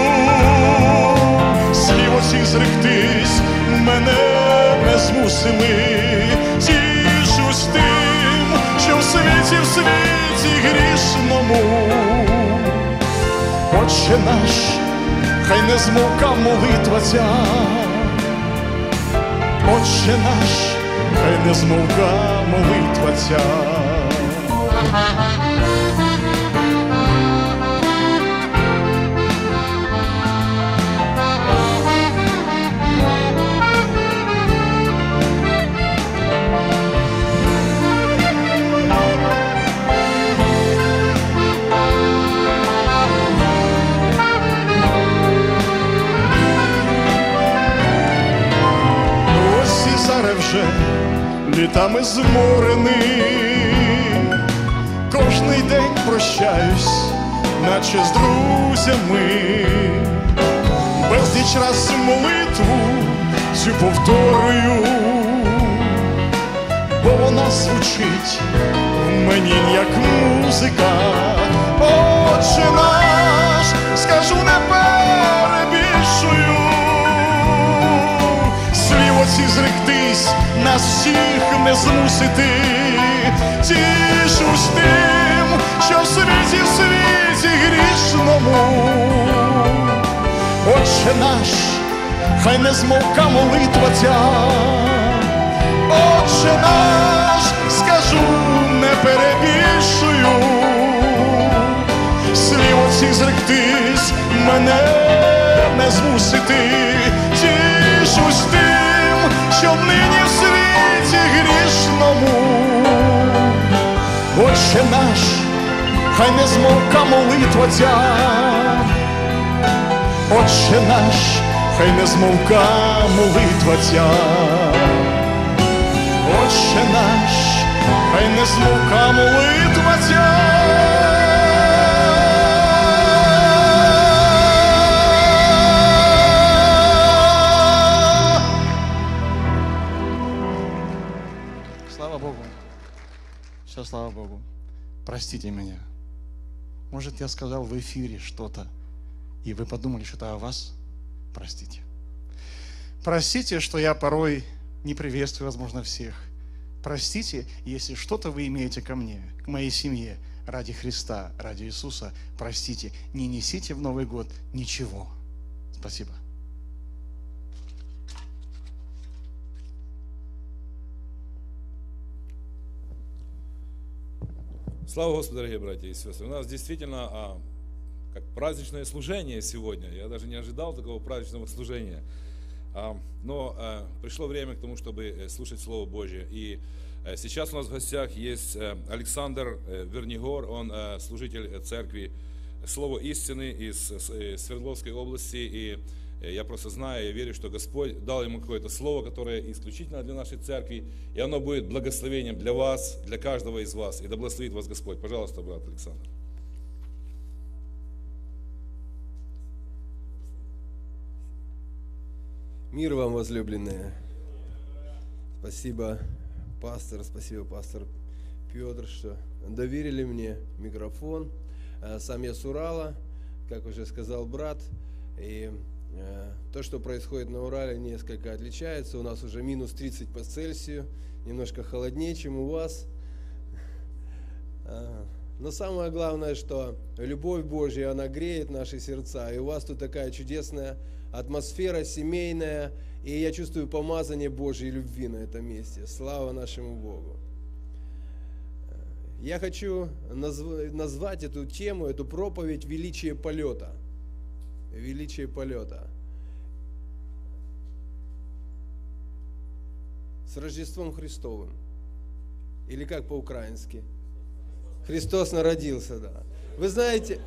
Speaker 8: слів оцих зректись мене не змусили. Тішусь тим, що в світі, в світі грішному. Отче наш, хай не змовка молитва ця. Отче наш, хай не змовка молитва ця. Вже літами зморений, кожний день прощаюсь, наче з друзями. Безліч раз молитву цю повторюю, бо вона звучить в мені як музика. Отче наш, скажу, не перебільшую, слів оці зректись нас всіх не змусити. Тішусь тим, що в світі, в світі грішному. Отче наш, хай не змовка молитва ця. Отче наш, скажу, не перебільшую, слів оцих зректись мене не змусити. Тішусь тим, що нині в світі грішному. Отче наш, хай не змовка молитва ця. Отче наш, хай не змовка молитва ця. Отче наш, хай не змовка молитва ця.
Speaker 7: Слава Богу. Все, слава Богу. Простите меня. Может, я сказал в эфире что-то, и вы подумали, что это о вас? Простите. Простите, что я порой не приветствую, возможно, всех. Простите, если что-то вы имеете ко мне, к моей семье, ради Христа, ради Иисуса. Простите, не несите в Новый год ничего. Спасибо.
Speaker 9: Слава Господу, дорогие братья и сестры. У нас действительно а, как праздничное служение сегодня. Я даже не ожидал такого праздничного служения. А, но а, пришло время к тому, чтобы слушать Слово Божье. И а, сейчас у нас в гостях есть а, Александр а, Вернигор. Он а, служитель церкви Слово истины из а, Свердловской области. И я просто знаю, я верю, что Господь дал ему какое-то слово, которое исключительно для нашей церкви, и оно будет благословением для вас, для каждого из вас, и да благословит вас Господь. Пожалуйста, брат Александр.
Speaker 10: Мир вам, возлюбленные. Спасибо, пастор, спасибо, пастор Петр, что доверили мне микрофон. Сам я с Урала, как уже сказал брат, и то, что происходит на Урале, несколько отличается. У нас уже минус тридцать по Цельсию, немножко холоднее, чем у вас. Но самое главное, что любовь Божья, она греет наши сердца. И у вас тут такая чудесная атмосфера семейная. И я чувствую помазание Божьей любви на этом месте. Слава нашему Богу. Я хочу назв- назвать эту тему, эту проповедь «Величие полета». Величие полета. С Рождеством Христовым. Или как по-украински? Христос народился, да. Вы знаете,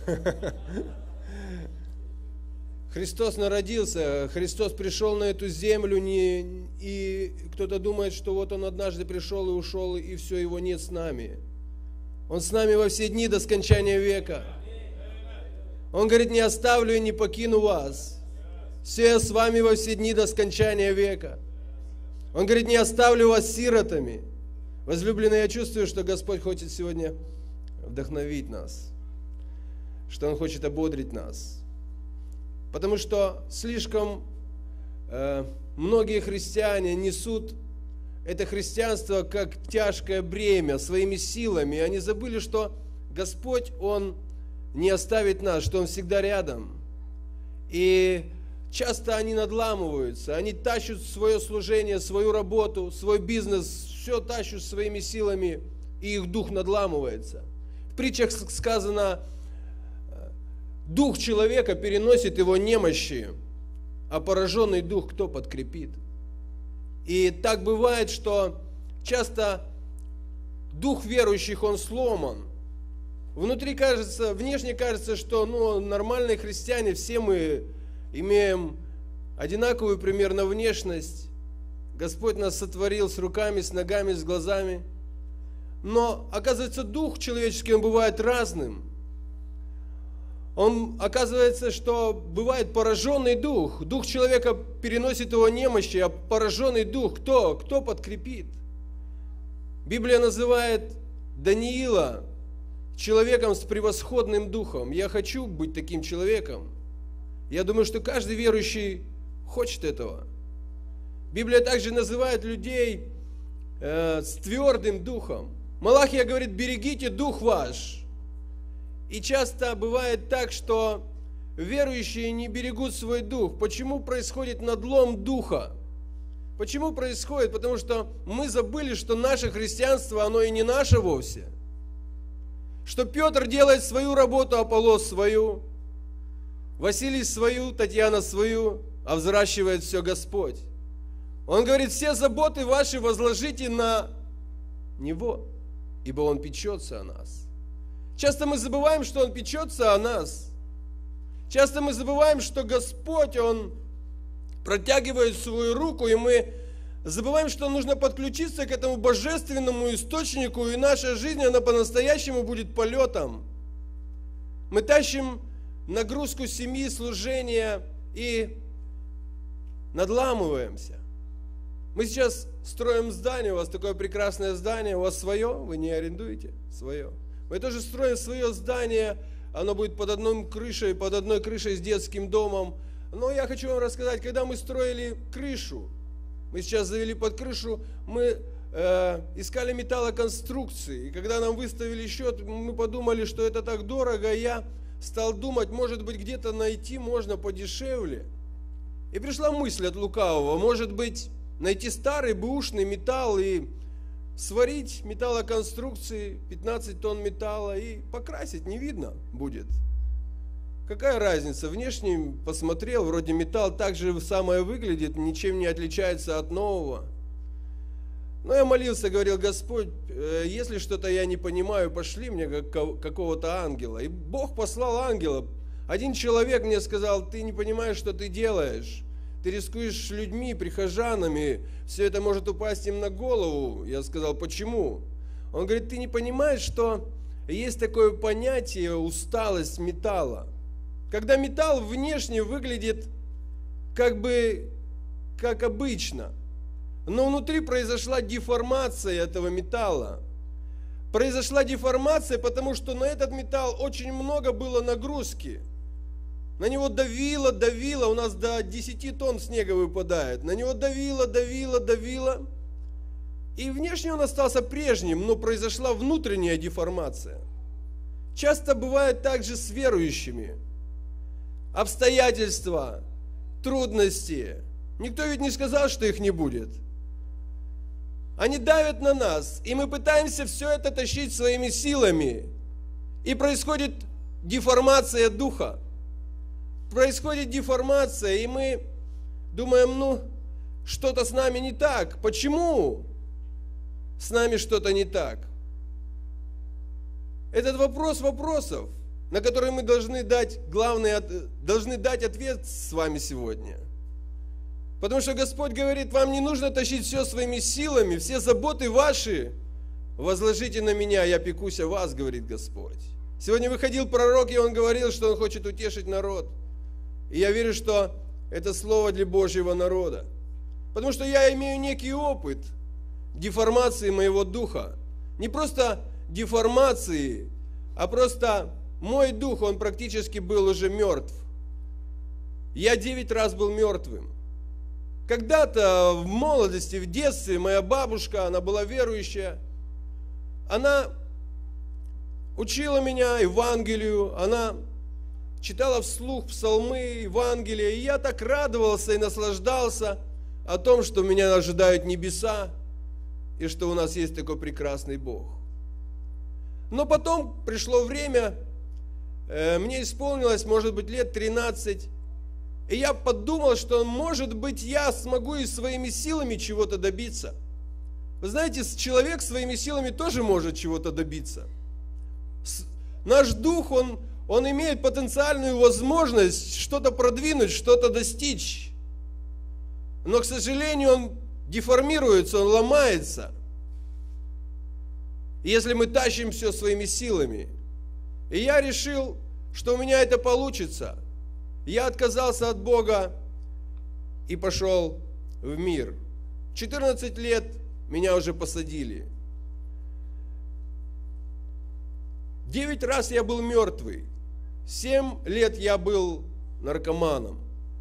Speaker 10: Христос народился, Христос пришел на эту землю, не, и кто-то думает, что вот Он однажды пришел и ушел, и все, Его нет с нами. Он с нами во все дни до скончания века. Он говорит, не оставлю и не покину вас. Все я с вами во все дни до скончания века. Он говорит, не оставлю вас сиротами. Возлюбленные, я чувствую, что Господь хочет сегодня вдохновить нас, что Он хочет ободрить нас. Потому что слишком э, многие христиане несут это христианство как тяжкое бремя своими силами. И они забыли, что Господь, Он не оставит нас, что Он всегда рядом. И часто они надламываются, они тащат свое служение, свою работу, свой бизнес, все тащат своими силами, и их дух надламывается. В притчах сказано, дух человека переносит его немощи, а пораженный дух кто подкрепит? И так бывает, что часто дух верующих, он сломан. Внутри кажется, внешне кажется, что ну, нормальные христиане, все мы имеем одинаковую примерно внешность. Господь нас сотворил с руками, с ногами, с глазами. Но, оказывается, дух человеческий, он бывает разным. Он, оказывается, что бывает пораженный дух. Дух человека переносит его немощи, а пораженный дух кто? Кто подкрепит? Библия называет Даниила человеком с превосходным духом. Я хочу быть таким человеком. Я думаю, что каждый верующий хочет этого. Библия также называет людей э, с твердым духом. Малахия говорит, берегите дух ваш. И часто бывает так, что верующие не берегут свой дух. Почему происходит надлом духа? Почему происходит? Потому что мы забыли, что наше христианство, оно и не наше вовсе. Что Петр делает свою работу, Аполлос свою, Василий свою, Татьяна свою, а взращивает все Господь. Он говорит, все заботы ваши возложите на Него, ибо Он печется о нас. Часто мы забываем, что Он печется о нас. Часто мы забываем, что Господь, Он протягивает свою руку, и мы забываем, что нужно подключиться к этому божественному источнику, и наша жизнь, она по-настоящему будет полетом. Мы тащим нагрузку семьи, служения и надламываемся. Мы сейчас строим здание, у вас такое прекрасное здание, у вас свое, вы не арендуете, свое. Мы тоже строим свое здание, оно будет под одной крышей, под одной крышей с детским домом. Но я хочу вам рассказать, когда мы строили крышу, мы сейчас завели под крышу, мы э, искали металлоконструкции. И когда нам выставили счет, мы подумали, что это так дорого, и я стал думать, может быть, где-то найти можно подешевле. И пришла мысль от лукавого, может быть, найти старый бэушный металл и сварить металлоконструкции, пятнадцать тонн металла, и покрасить, не видно будет. Какая разница? Внешне посмотрел, вроде металл так же самое выглядит, ничем не отличается от нового. Но я молился, говорил, Господь, если что-то я не понимаю, пошли мне какого-то ангела. И Бог послал ангела. Один человек мне сказал, ты не понимаешь, что ты делаешь. Ты рискуешь людьми, прихожанами, все это может упасть им на голову. Я сказал, почему? Он говорит, ты не понимаешь, что есть такое понятие усталость металла. Когда металл внешне выглядит как бы как обычно, но внутри произошла деформация этого металла. Произошла деформация, потому что на этот металл очень много было нагрузки. На него давило, давило, у нас до десяти тонн снега выпадает. На него давило, давило, давило. И внешне он остался прежним, но произошла внутренняя деформация. Часто бывает также с верующими. Обстоятельства, трудности. Никто ведь не сказал, что их не будет. Они давят на нас, и мы пытаемся все это тащить своими силами. И происходит деформация духа. Происходит деформация, и мы думаем, ну, что-то с нами не так. Почему с нами что-то не так? Этот вопрос вопросов, на который мы должны дать главный, должны дать ответ с вами сегодня. Потому что Господь говорит, вам не нужно тащить все своими силами, все заботы ваши возложите на меня, я пекусь о вас, говорит Господь. Сегодня выходил пророк, и он говорил, что он хочет утешить народ. И я верю, что это слово для Божьего народа. Потому что я имею некий опыт деформации моего духа. Не просто деформации, а просто мой дух, он практически был уже мертв. Я девять раз был мертвым. Когда-то в молодости, в детстве моя бабушка, она была верующая, она учила меня Евангелию, она читала вслух псалмы, Евангелие, и я так радовался и наслаждался о том, что меня ожидают небеса, и что у нас есть такой прекрасный Бог. Но потом пришло время, э, мне исполнилось, может быть, лет тринадцать, и я подумал, что, может быть, я смогу и своими силами чего-то добиться. Вы знаете, человек своими силами тоже может чего-то добиться. Наш дух, он, он имеет потенциальную возможность что-то продвинуть, что-то достичь. Но, к сожалению, он деформируется, он ломается. Если мы тащим все своими силами. И я решил, что у меня это получится. Я отказался от Бога и пошел в мир. четырнадцать лет меня уже посадили. девять раз я был мертвый. семь лет я был наркоманом.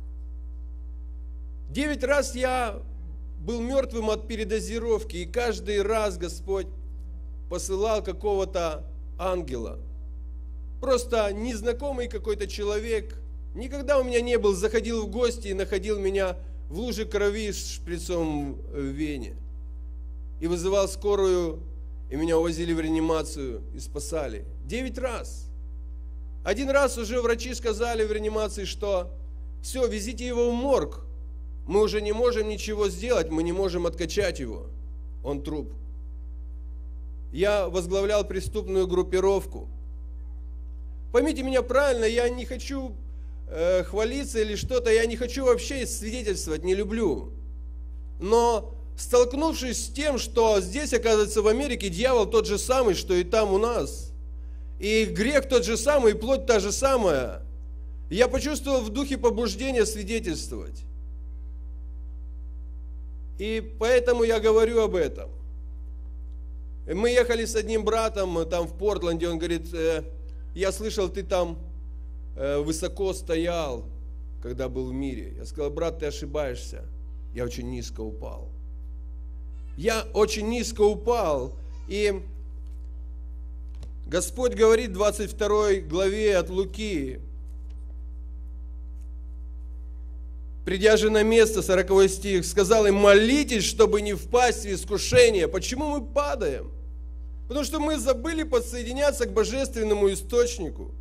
Speaker 10: девять раз я был мертвым от передозировки. И каждый раз Господь посылал какого-то ангела. Просто незнакомый какой-то человек. Никогда у меня не был, заходил в гости и находил меня в луже крови с шприцом в вене. И вызывал скорую, и меня увозили в реанимацию и спасали. Девять раз. Один раз уже врачи сказали в реанимации, что все, везите его в морг. Мы уже не можем ничего сделать, мы не можем откачать его. Он труп. Я возглавлял преступную группировку. Поймите меня правильно, я не хочу э, хвалиться или что-то, я не хочу вообще свидетельствовать, не люблю. Но столкнувшись с тем, что здесь, оказывается, в Америке дьявол тот же самый, что и там у нас, и грех тот же самый, и плоть та же самая, я почувствовал в духе побуждения свидетельствовать. И поэтому я говорю об этом. Мы ехали с одним братом там в Портленде, он говорит, э, я слышал, ты там э, высоко стоял, когда был в мире. Я сказал, брат, ты ошибаешься, я очень низко упал. Я очень низко упал, и Господь говорит в двадцать второй главе от Луки, придя же на место, сороковой стих, сказал им, молитесь, чтобы не впасть в искушение. Почему мы падаем? Потому что мы забыли подсоединяться к божественному источнику.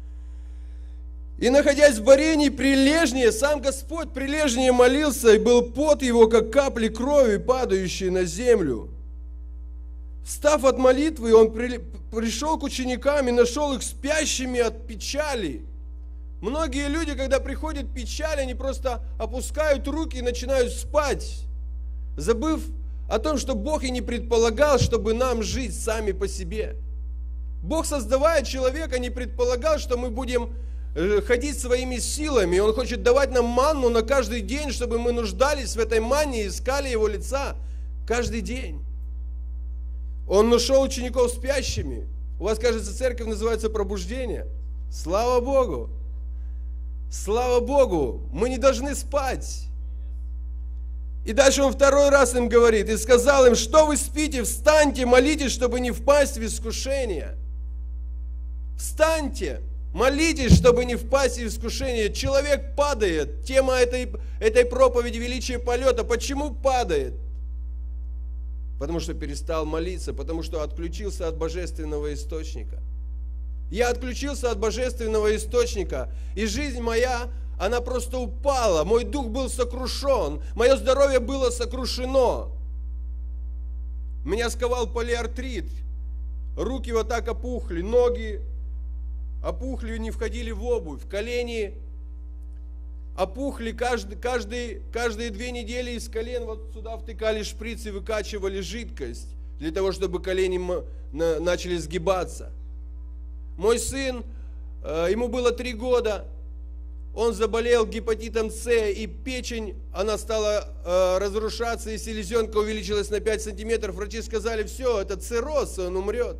Speaker 10: И находясь в борении прилежнее, сам Господь прилежнее молился, и был пот его, как капли крови, падающие на землю. Встав от молитвы, он при, пришел к ученикам и нашел их спящими от печали. Многие люди, когда приходит печаль, они просто опускают руки и начинают спать, забыв о том, что Бог и не предполагал, чтобы нам жить сами по себе. Бог, создавая человека, не предполагал, что мы будем ходить своими силами. Он хочет давать нам манну на каждый день, чтобы мы нуждались в этой манне и искали Его лица каждый день. Он нашел учеников спящими. У вас, кажется, церковь называется пробуждение. Слава Богу! Слава Богу! Мы не должны спать. И дальше он второй раз им говорит, и сказал им, что вы спите, встаньте, молитесь, чтобы не впасть в искушение. Встаньте, молитесь, чтобы не впасть в искушение. Человек падает. Тема этой, этой проповеди — величие полета. Почему падает? Потому что перестал молиться, потому что отключился от божественного источника. Я отключился от божественного источника, и жизнь моя, она просто упала. Мой дух был сокрушен, мое здоровье было сокрушено. Меня сковал полиартрит, руки вот так опухли, ноги опухли, не входили в обувь, колени опухли, каждый, каждый, каждые две недели из колен вот сюда втыкали шприц и выкачивали жидкость, для того, чтобы колени начали сгибаться. Мой сын, ему было три года, он заболел гепатитом С, и печень, она стала э, разрушаться, и селезенка увеличилась на пять сантиметров. Врачи сказали: все, это цирроз, он умрет.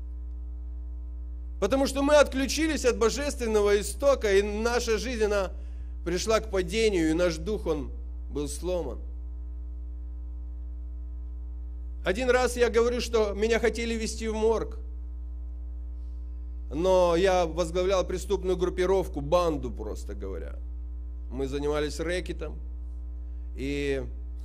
Speaker 10: Потому что мы отключились от божественного истока, и наша жизнь, она пришла к падению, и наш дух, он был сломан. Один раз я говорю, что меня хотели везти в морг, но я возглавлял преступную группировку, банду, просто говоря. Мы занимались рэкетом и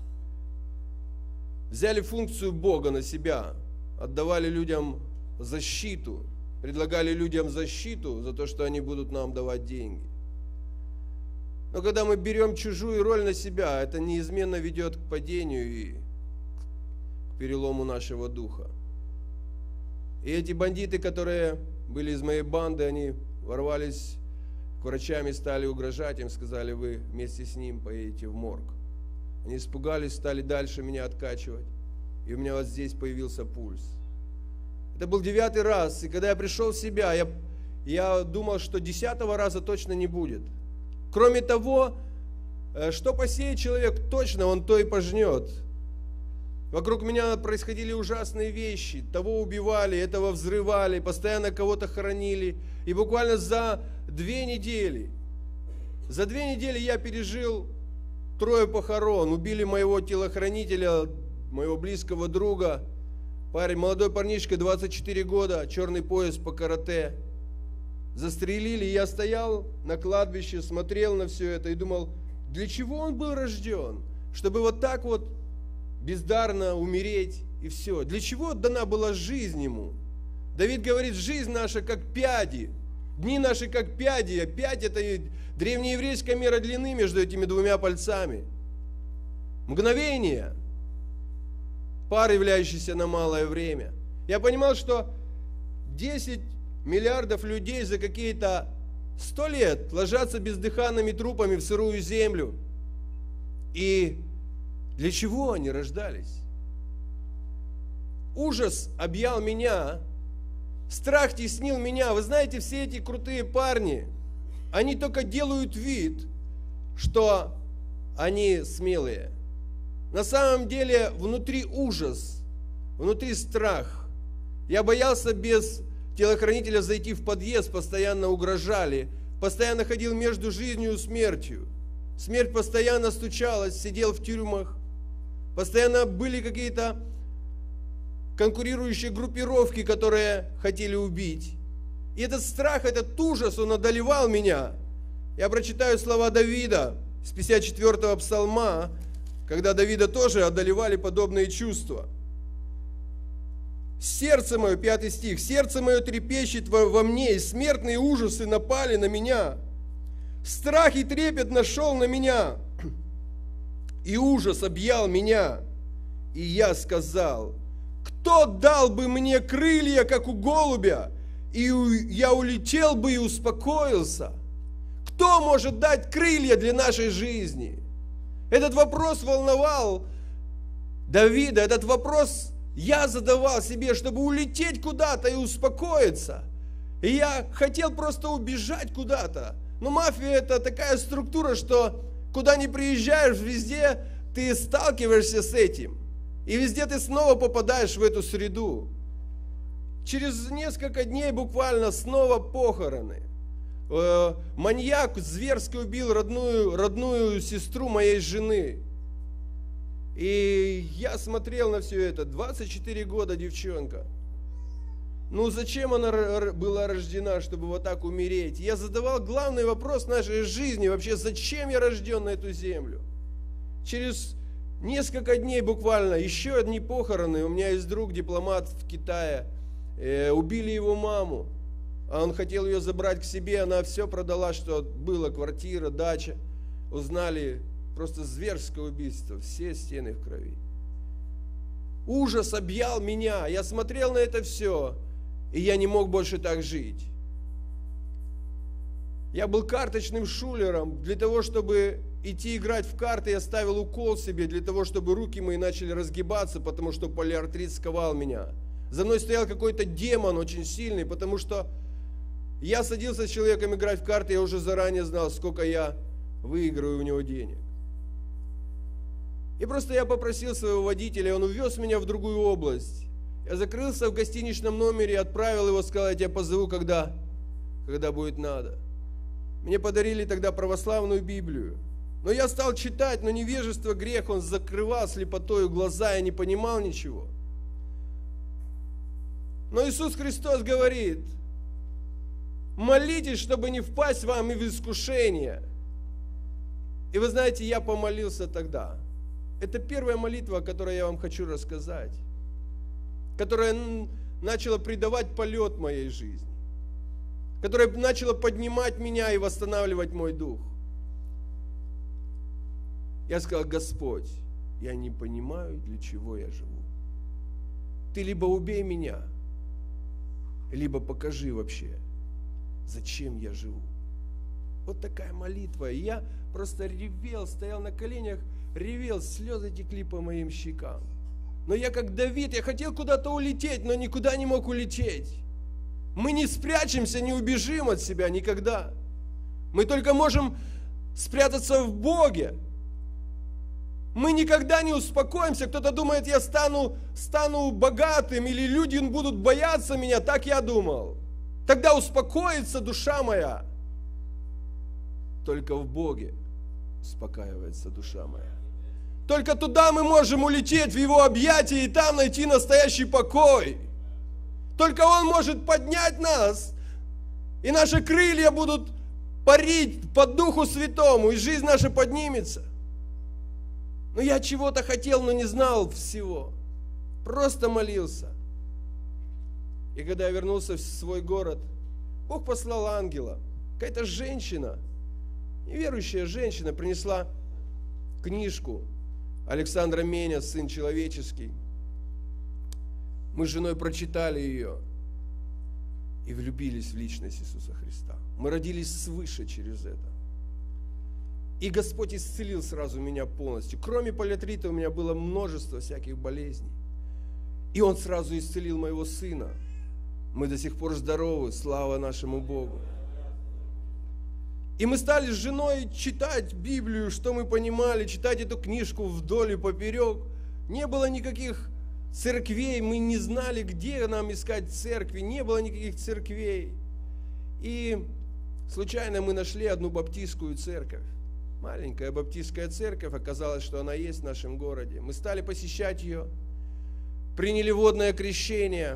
Speaker 10: взяли функцию Бога на себя, отдавали людям защиту, предлагали людям защиту за то, что они будут нам давать деньги. Но когда мы берем чужую роль на себя, это неизменно ведет к падению и к перелому нашего духа. И эти бандиты, которые были из моей банды, они ворвались к врачам и стали угрожать им, сказали: вы вместе с ним поедете в морг. Они испугались, стали дальше меня откачивать, и у меня вот здесь появился пульс. Это был девятый раз, и когда я пришел в себя, я, я думал, что десятого раза точно не будет. Кроме того, что посеет человек, точно он то и пожнет. Вокруг меня происходили ужасные вещи. Того убивали, этого взрывали, постоянно кого-то хоронили. И буквально за две недели, за две недели я пережил трое похорон. Убили моего телохранителя, моего близкого друга. Парень, молодой парнишка, двадцать четыре года, черный пояс по карате. Застрелили, и я стоял на кладбище, смотрел на все это и думал: для чего он был рожден? Чтобы вот так вот бездарно умереть, и все. Для чего дана была жизнь ему? Давид говорит: жизнь наша как пяди, дни наши как пяди, а пять — это древнееврейская мера длины между этими двумя пальцами. Мгновение, пар, являющийся на малое время. Я понимал, что десять миллиардов людей за какие-то сто лет ложатся бездыханными трупами в сырую землю. И для чего они рождались? Ужас объял меня, страх теснил меня. Вы знаете, все эти крутые парни, они только делают вид, что они смелые. На самом деле внутри ужас, внутри страх. Я боялся без телохранителя зайти в подъезд, постоянно угрожали, постоянно ходил между жизнью и смертью. Смерть постоянно стучалась, сидел в тюрьмах. Постоянно были какие-то конкурирующие группировки, которые хотели убить. И этот страх, этот ужас, он одолевал меня. Я прочитаю слова Давида с пятьдесят четвёртого псалма, когда Давида тоже одолевали подобные чувства. «Сердце мое», пятый стих, «сердце мое трепещет во, во мне, и смертные ужасы напали на меня. Страх и трепет нашел на меня, и ужас объял меня. И я сказал: кто дал бы мне крылья, как у голубя, и я улетел бы и успокоился? Кто может дать крылья для нашей жизни?» Этот вопрос волновал Давида, этот вопрос я задавал себе, чтобы улететь куда-то и успокоиться. И я хотел просто убежать куда-то. Но мафия — это такая структура, что куда ни приезжаешь, везде ты сталкиваешься с этим. И везде ты снова попадаешь в эту среду. Через несколько дней буквально снова похороны. Э, маньяк зверски убил родную, родную сестру моей жены. И я смотрел на все это. двадцать четыре года девчонка. ну зачем она была рождена, чтобы вот так умереть? Я задавал главный вопрос нашей жизни, вообще, зачем я рожден на эту землю? Через несколько дней буквально, еще одни похороны, у меня есть друг, дипломат в Китае, э, убили его маму, а он хотел ее забрать к себе, она все продала, что было, квартира, дача, узнали, просто зверское убийство, все стены в крови. Ужас объял меня, я смотрел на это все, и я не мог больше так жить. Я был карточным шулером. Для того, чтобы идти играть в карты, я ставил укол себе, для того, чтобы руки мои начали разгибаться, потому что полиартрит сковал меня. За мной стоял какой-то демон очень сильный, потому что я садился с человеком играть в карты, я уже заранее знал, сколько я выиграю у него денег. И просто я попросил своего водителя, он увез меня в другую область. Я закрылся в гостиничном номере, отправил его, сказал, я тебя позову, когда, когда будет надо. Мне подарили тогда православную Библию. Но я стал читать, но невежество, грех, он закрывал слепотою глаза, я не понимал ничего. Но Иисус Христос говорит, молитесь, чтобы не впасть вам и в искушение. И вы знаете, я помолился тогда. Это первая молитва, о которой я вам хочу рассказать, которая начала придавать полет моей жизни, которая начала поднимать меня и восстанавливать мой дух. Я сказал, Господь, я не понимаю, для чего я живу. Ты либо убей меня, либо покажи вообще, зачем я живу. Вот такая молитва. И я просто ревел, стоял на коленях, ревел, слезы текли по моим щекам. Но я как Давид, я хотел куда-то улететь, но никуда не мог улететь. Мы не спрячемся, не убежим от себя никогда. Мы только можем спрятаться в Боге. Мы никогда не успокоимся. Кто-то думает, я стану, стану богатым, или люди будут бояться меня, так я думал. Тогда успокоится душа моя. Только в Боге успокаивается душа моя. Только туда мы можем улететь, в Его объятия, и там найти настоящий покой. Только Он может поднять нас, и наши крылья будут парить по Духу Святому, и жизнь наша поднимется. Но я чего-то хотел, но не знал всего. Просто молился. И когда я вернулся в свой город, Бог послал ангела. Какая-то женщина, неверующая женщина, принесла книжку Александра Меня, «Сын человеческий». Мы с женой прочитали ее и влюбились в личность Иисуса Христа. Мы родились свыше через это. И Господь исцелил сразу меня полностью. Кроме полиартрита у меня было множество всяких болезней. И Он сразу исцелил моего сына. Мы до сих пор здоровы, слава нашему Богу. И мы стали с женой читать Библию, что мы понимали, читать эту книжку вдоль и поперек. Не было никаких церквей, мы не знали, где нам искать церкви, не было никаких церквей. И случайно мы нашли одну баптистскую церковь. Маленькая баптистская церковь, оказалось, что она есть в нашем городе. Мы стали посещать ее, приняли водное крещение.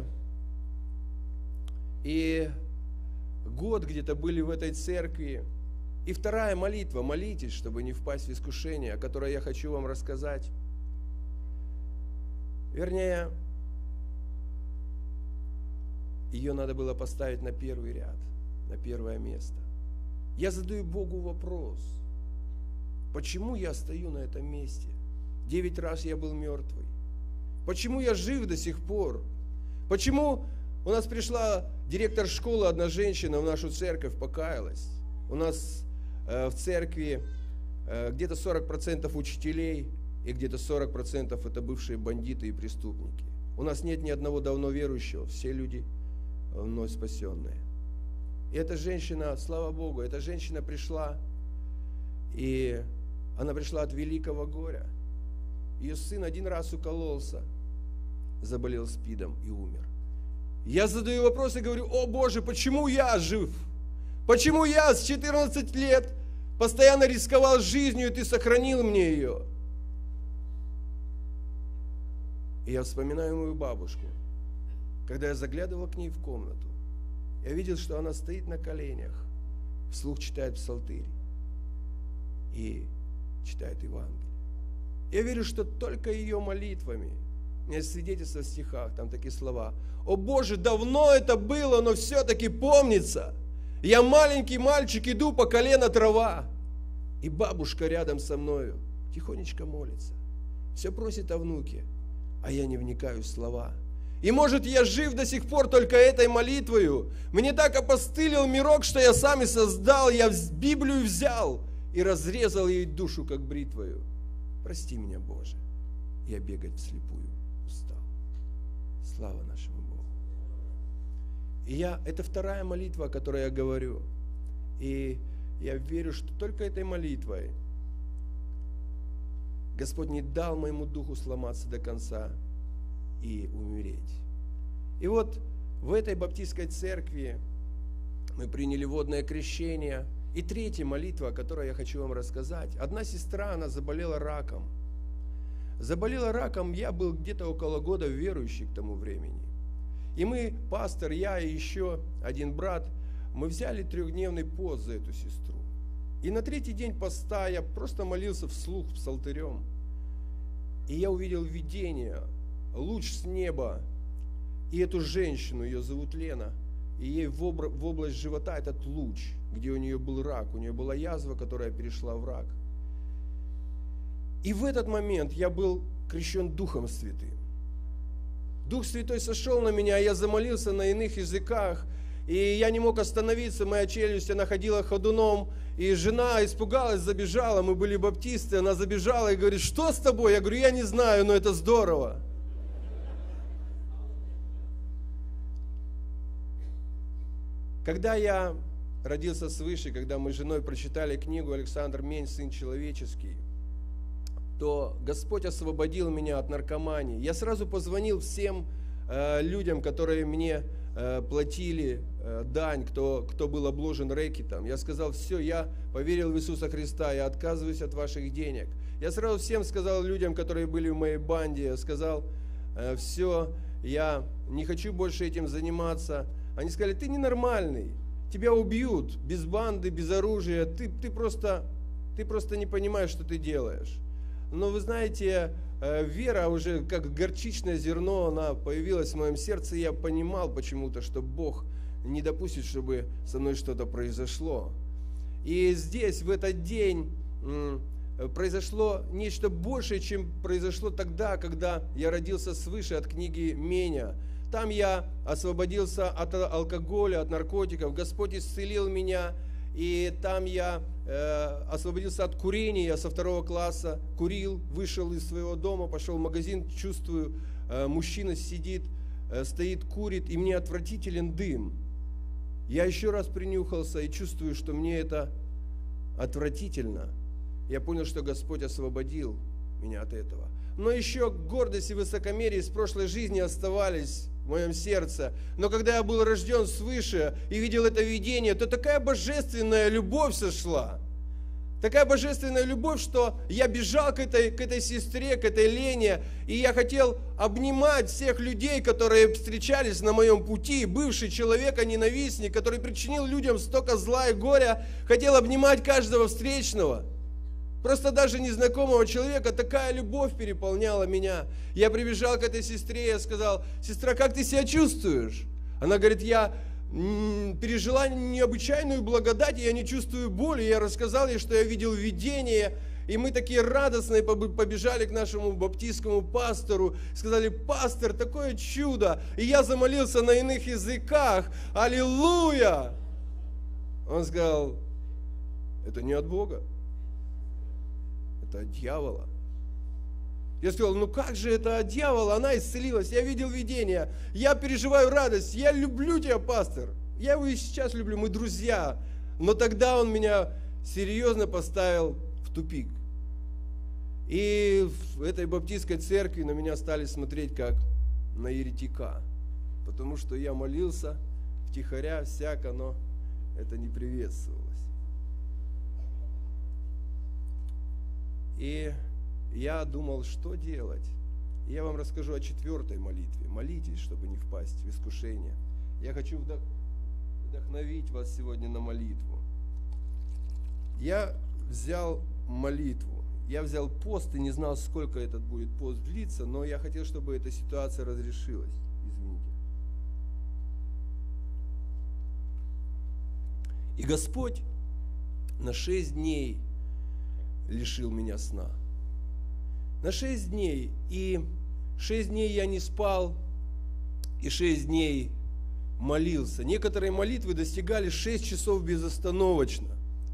Speaker 10: И год где-то были в этой церкви. И вторая молитва, молитесь, чтобы не впасть в искушение, о которой я хочу вам рассказать. Вернее, ее надо было поставить на первый ряд, на первое место. Я задаю Богу вопрос, почему я стою на этом месте? Девять раз я был мертвый. Почему я жив до сих пор? Почему у нас пришла директор школы, одна женщина в нашу церковь, покаялась? У нас э, в церкви э, где-то сорок процентов учителей и где-то сорок процентов это бывшие бандиты и преступники. У нас нет ни одного давно верующего, все люди вновь спасенные. И эта женщина, слава Богу, эта женщина пришла, и она пришла от великого горя. Ее сын один раз укололся, заболел СПИДом и умер. Я задаю вопрос и говорю, о Боже, почему я жив? Почему я с четырнадцати лет постоянно рисковал жизнью, и Ты сохранил мне ее? И я вспоминаю мою бабушку. когда я заглядывал к ней в комнату, я видел, что она стоит на коленях, вслух читает псалтырь и читает Евангелие. Я верю, что только ее молитвами, у меня есть свидетельство в стихах, там такие слова: «О Боже, давно это было, но все-таки помнится. Я маленький мальчик, иду по колено трава, и бабушка рядом со мною тихонечко молится, все просит о внуке, а я не вникаю в слова. И может я жив до сих пор только этой молитвою. Мне так опостылил мирок, что я сам и создал, я Библию взял и разрезал ей душу, как бритвою. Прости меня, Боже, я бегать вслепую устал». Слава нашему Богу. И я, это вторая молитва, о которой я говорю. И я верю, что только этой молитвой Господь не дал моему духу сломаться до конца и умереть. И вот в этой баптистской церкви мы приняли водное крещение. И третья молитва, о которой я хочу вам рассказать. Одна сестра, она заболела раком. Заболела раком, я был где-то около года верующий к тому времени. И мы, пастор, я и еще один брат, мы взяли трехдневный пост за эту сестру. И на третий день поста я просто молился вслух псалтырем. И я увидел видение, луч с неба, и эту женщину, ее зовут Лена, и ей в, обра- в область живота этот луч, где у нее был рак, у нее была язва, которая перешла в рак. И в этот момент я был крещен Духом Святым. Дух Святой сошел на меня, я замолился на иных языках, и я не мог остановиться, моя челюсть, она ходила ходуном, и жена испугалась, забежала, мы были баптисты, она забежала и говорит: «Что с тобой?» Я говорю: «Я не знаю, но это здорово». Когда я родился свыше, когда мы с женой прочитали книгу «Александр Мень, Сын Человеческий», то Господь освободил меня от наркомании. Я сразу позвонил всем э, людям, которые мне э, платили э, дань, кто, кто был обложен рэкетом. Я сказал: все, я поверил в Иисуса Христа, я отказываюсь от ваших денег. Я сразу всем сказал людям, которые были в моей банде, я сказал: э, все, я не хочу больше этим заниматься. Они сказали: ты ненормальный, тебя убьют без банды, без оружия, ты, ты, просто, ты просто не понимаешь, что ты делаешь. Но вы знаете, вера уже как горчичное зерно, она появилась в моем сердце, и я понимал почему-то, что Бог не допустит, чтобы со мной что-то произошло. И здесь, в этот день, произошло нечто большее, чем произошло тогда, когда я родился свыше от книги Меня. Там я освободился от алкоголя, от наркотиков, Господь исцелил меня, и там я э, освободился от курения, я со второго класса курил, вышел из своего дома, пошел в магазин, чувствую, э, мужчина сидит, э, стоит, курит, и мне отвратителен дым. Я еще раз принюхался и чувствую, что мне это отвратительно. Я понял, что Господь освободил меня от этого. Но еще гордость и высокомерие из прошлой жизни оставались в моем сердце. Но когда я был рожден свыше и видел это видение, то такая божественная любовь сошла. Такая божественная любовь, что я бежал к этой, к этой сестре, к этой Лене, и я хотел обнимать всех людей, которые встречались на моем пути. Бывший человека-ненавистник, который причинил людям столько зла и горя, хотел обнимать каждого встречного. Просто даже незнакомого человека, такая любовь переполняла меня. Я прибежал к этой сестре, я сказал: сестра, как ты себя чувствуешь? Она говорит: я м- пережила необычайную благодать, и я не чувствую боли. Я рассказал ей, что я видел видение, и мы такие радостные побежали к нашему баптистскому пастору. Сказали: пастор, такое чудо! И я замолился на иных языках. Аллилуйя! Он сказал: это не от Бога. Это от дьявола. Я сказал: ну как же это от дьявола? Она исцелилась, я видел видение, я переживаю радость, я люблю тебя, пастор. Я его и сейчас люблю, мы друзья. Но тогда он меня серьезно поставил в тупик. И в этой баптистской церкви на меня стали смотреть как на еретика. Потому что я молился втихаря, всяко, но это не приветствовалось. И я думал, что делать. И я вам расскажу о четвертой молитве. Молитесь, чтобы не впасть в искушение. Я хочу вдох... вдохновить вас сегодня на молитву. Я взял молитву. Я взял пост и не знал, сколько этот будет пост длиться, но я хотел, чтобы эта ситуация разрешилась. Извините. И Господь на шесть дней лишил меня сна. На шесть дней. И шесть дней я не спал, и шесть дней молился. Некоторые молитвы достигали шесть часов безостановочно.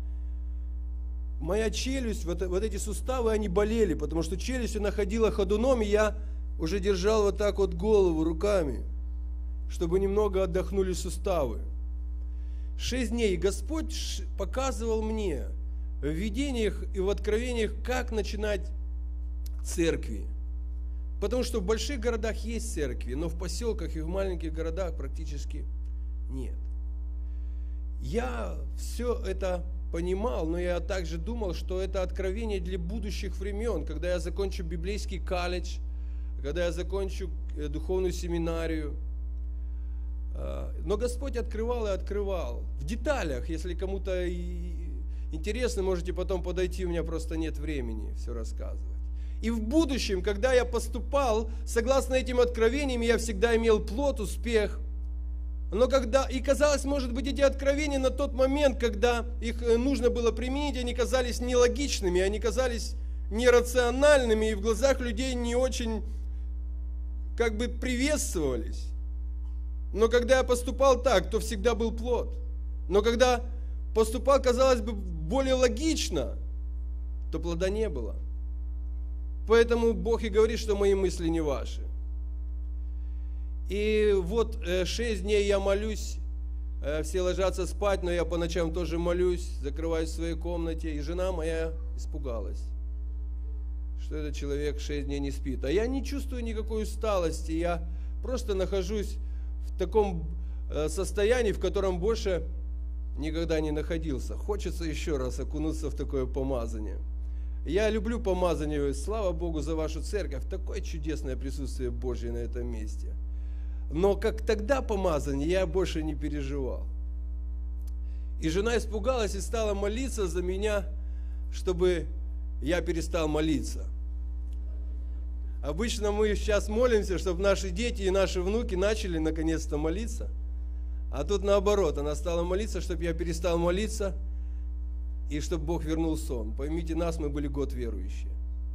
Speaker 10: Моя челюсть, вот, вот эти суставы, они болели, потому что челюсть находила ходуном, и я уже держал вот так вот голову руками, чтобы немного отдохнули суставы. Шесть дней Господь показывал мне в видениях и в откровениях, как начинать церкви. Потому что в больших городах есть церкви, но в поселках и в маленьких городах практически нет. Я все это понимал, но я также думал, что это откровение для будущих времен, когда я закончу библейский колледж, когда я закончу духовную семинарию. Но Господь открывал и открывал. В деталях, если кому-то интересно, можете потом подойти, у меня просто нет времени все рассказывать. И в будущем, когда я поступал, согласно этим откровениям, я всегда имел плод, успех. Но когда, и казалось, может быть, эти откровения на тот момент, когда их нужно было применить, они казались нелогичными, они казались нерациональными, и в глазах людей не очень как бы приветствовались. Но когда я поступал так, то всегда был плод. Но когда поступал, казалось бы, более логично, то плода не было. Поэтому Бог и говорит, что мои мысли не ваши. И вот шесть дней я молюсь, все ложатся спать, но я по ночам тоже молюсь, закрываюсь в своей комнате, и жена моя испугалась, что этот человек шесть дней не спит. А я не чувствую никакой усталости, я просто нахожусь в таком состоянии, в котором больше никогда не находился. Хочется еще раз окунуться в такое помазание. Я люблю помазание, слава Богу за вашу церковь, такое чудесное присутствие Божье на этом месте. Но как тогда помазание, я больше не переживал. И жена испугалась и стала молиться за меня, чтобы я перестал молиться. Обычно мы сейчас молимся, чтобы наши дети и наши внуки начали наконец-то молиться. А тут наоборот, она стала молиться, чтобы я перестал молиться, и чтобы Бог вернул сон. Поймите нас, мы были год верующие.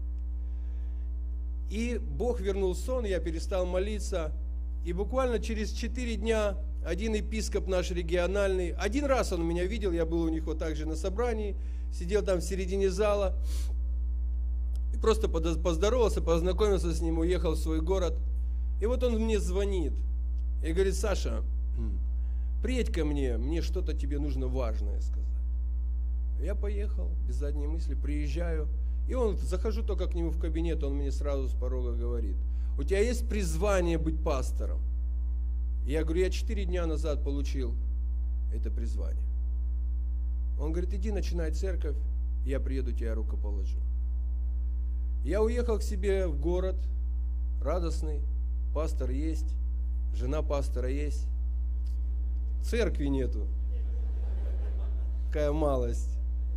Speaker 10: И Бог вернул сон, я перестал молиться. И буквально через четыре дня один епископ наш региональный, один раз он меня видел, я был у них вот так же на собрании, сидел там в середине зала, и просто поздоровался, познакомился с ним, уехал в свой город. И вот он мне звонит и говорит: Саша, приедь ко мне, мне что-то тебе нужно важное сказать. Я поехал, без задней мысли, приезжаю, и он, захожу только к нему в кабинет, он мне сразу с порога говорит: у тебя есть призвание быть пастором? Я говорю: я четыре дня назад получил это призвание. Он говорит: иди начинай церковь, я приеду, тебя рукоположу. Я уехал к себе в город, радостный, пастор есть, жена пастора есть, церкви нету. Какая малость.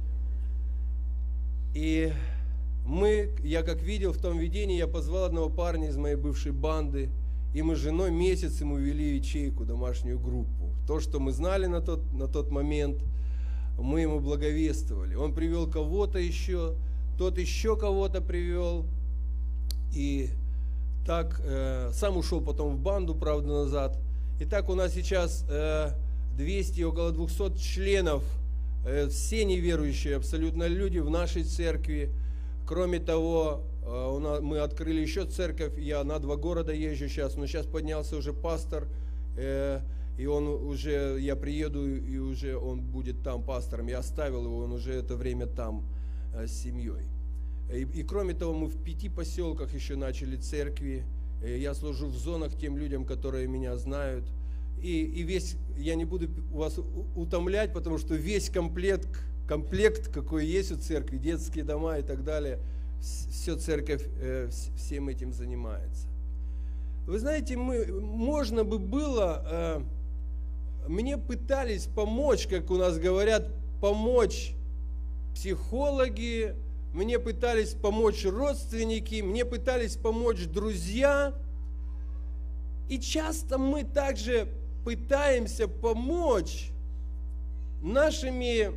Speaker 10: И мы, я как видел в том видении, я позвал одного парня из моей бывшей банды, и мы с женой месяц ему вели ячейку, домашнюю группу. То, что мы знали на тот, на тот момент, мы ему благовествовали. Он привел кого-то еще, тот еще кого-то привел, и так, э, сам ушел потом в банду, правда, назад. И так у нас сейчас э, двести, около двухсот членов, э, все неверующие абсолютно люди в нашей церкви. Кроме того, у нас, мы открыли еще церковь, я на два города езжу сейчас, но сейчас поднялся уже пастор, э, и он уже, я приеду, и уже он будет там пастором. Я оставил его, он уже это время там э, с семьей. И, и кроме того, мы в пяти поселках еще начали церкви. Я служу в зонах тем людям, которые меня знают. И, и весь, я не буду вас утомлять, потому что весь комплект, комплект, какой есть у церкви, детские дома и так далее, все церковь всем этим занимается. Вы знаете, мы, можно бы было, мне пытались помочь, как у нас говорят, помочь психологи, мне пытались помочь родственники, мне пытались помочь друзья. И часто мы также пытаемся помочь нашими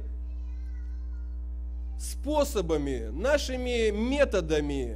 Speaker 10: способами, нашими методами.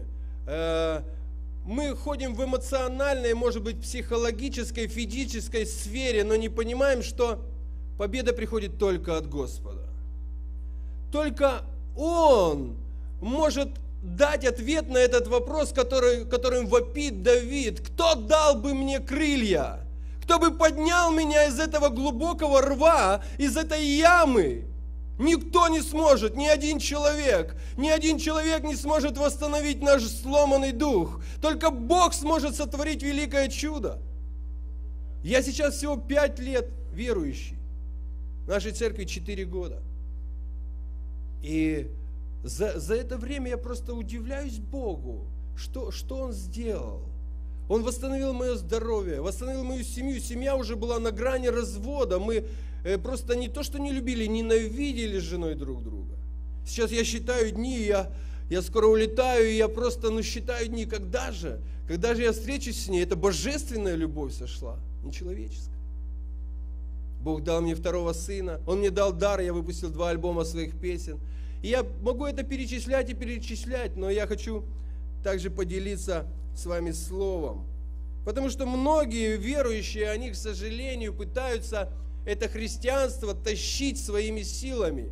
Speaker 10: Мы ходим в эмоциональной, может быть, психологической, физической сфере, но не понимаем, что победа приходит только от Господа. Только Он может дать ответ на этот вопрос, который, которым вопит Давид. Кто дал бы мне крылья? Кто бы поднял меня из этого глубокого рва, из этой ямы? Никто не сможет, ни один человек, ни один человек не сможет восстановить наш сломанный дух. Только Бог сможет сотворить великое чудо. Я сейчас всего пять лет верующий. В нашей церкви четыре года. И за, за это время я просто удивляюсь Богу, что, что Он сделал. Он восстановил мое здоровье, восстановил мою семью. Семья уже была на грани развода. Мы просто не то, что не любили, ненавидели с женой друг друга. Сейчас я считаю дни, я, я скоро улетаю, и я просто ну, считаю дни, когда же, когда же я встречусь с ней. Это божественная любовь сошла, не человеческая. Бог дал мне второго сына, Он мне дал дар, я выпустил два альбома своих песен. И я могу это перечислять и перечислять, но я хочу также поделиться с вами словом. Потому что многие верующие, они, к сожалению, пытаются это христианство тащить своими силами.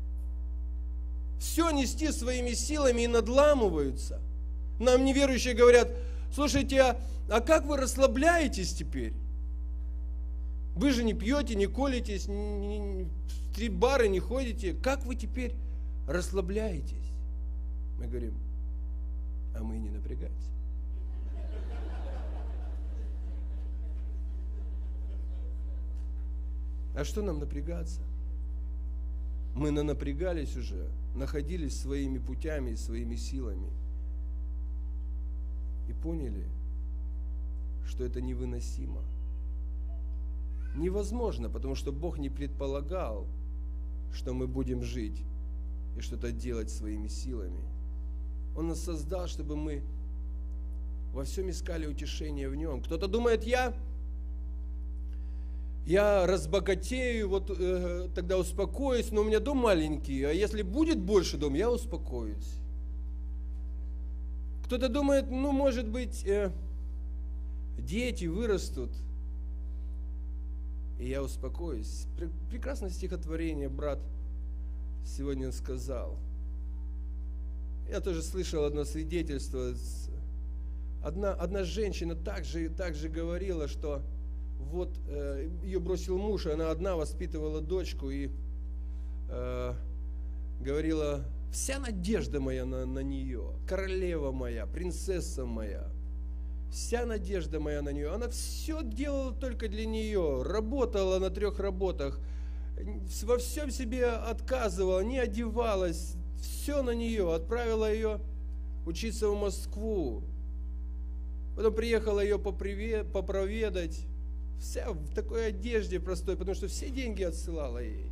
Speaker 10: Все нести своими силами и надламываются. Нам неверующие говорят: слушайте, а, а как вы расслабляетесь теперь? Вы же не пьете, не колитесь, не, не, в стрип-бары не ходите. Как вы теперь расслабляетесь? Мы говорим: а мы не напрягаемся. А что нам напрягаться? Мы нанапрягались уже, находились своими путями и своими силами. И поняли, что это невыносимо. Невозможно, потому что Бог не предполагал, что мы будем жить и что-то делать своими силами. Он нас создал, чтобы мы во всем искали утешение в Нем. Кто-то думает: я... Я разбогатею, вот э, тогда успокоюсь, но у меня дом маленький, а если будет больше дом, я успокоюсь. Кто-то думает: ну, может быть, э, дети вырастут, и я успокоюсь. Прекрасное стихотворение брат сегодня сказал. Я тоже слышал одно свидетельство. Одна, одна женщина также, также говорила, что вот э, ее бросил муж, и она одна воспитывала дочку, и э, говорила: вся надежда моя на, на нее, королева моя, принцесса моя, вся надежда моя на нее. Она все делала только для нее, работала на трех работах, во всем себе отказывала, не одевалась, все на нее. Отправила ее учиться в Москву, потом приехала ее попроведать, вся в такой одежде простой, потому что все деньги отсылала ей.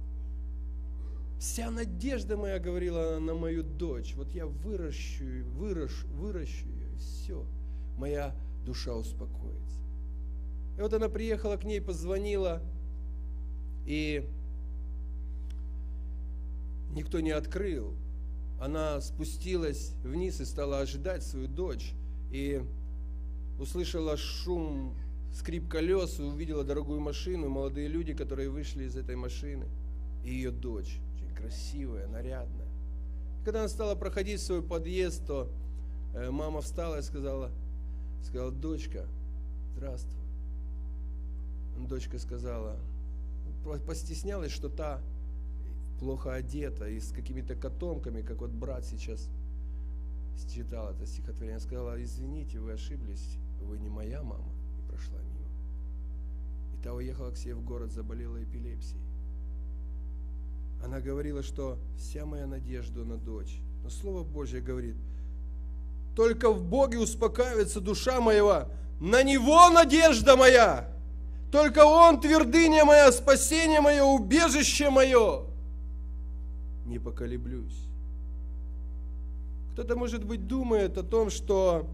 Speaker 10: Вся надежда моя, говорила она, на мою дочь. Вот я выращу, выращу, выращу ее, и все, моя душа успокоится. И вот она приехала к ней, позвонила, и никто не открыл. Она спустилась вниз и стала ожидать свою дочь. И услышала шум, скрип колес, увидела дорогую машину, молодые люди, которые вышли из этой машины. И ее дочь, очень красивая, нарядная. Когда она стала проходить свой подъезд, то мама встала и сказала, сказала: дочка, здравствуй. Дочка сказала, постеснялась, что та плохо одета и с какими-то котомками, как вот брат сейчас читал это стихотворение. Сказала: извините, вы ошиблись, вы не моя мама. И прошла мимо. И та уехала к себе в город, заболела эпилепсией. Она говорила, что вся моя надежда на дочь, Но Слово Божье говорит: только в Боге успокаивается душа моя, на Него надежда моя. Только Он твердыня моя, спасение мое, убежище мое. Не поколеблюсь. Кто-то, может быть, думает о том, что,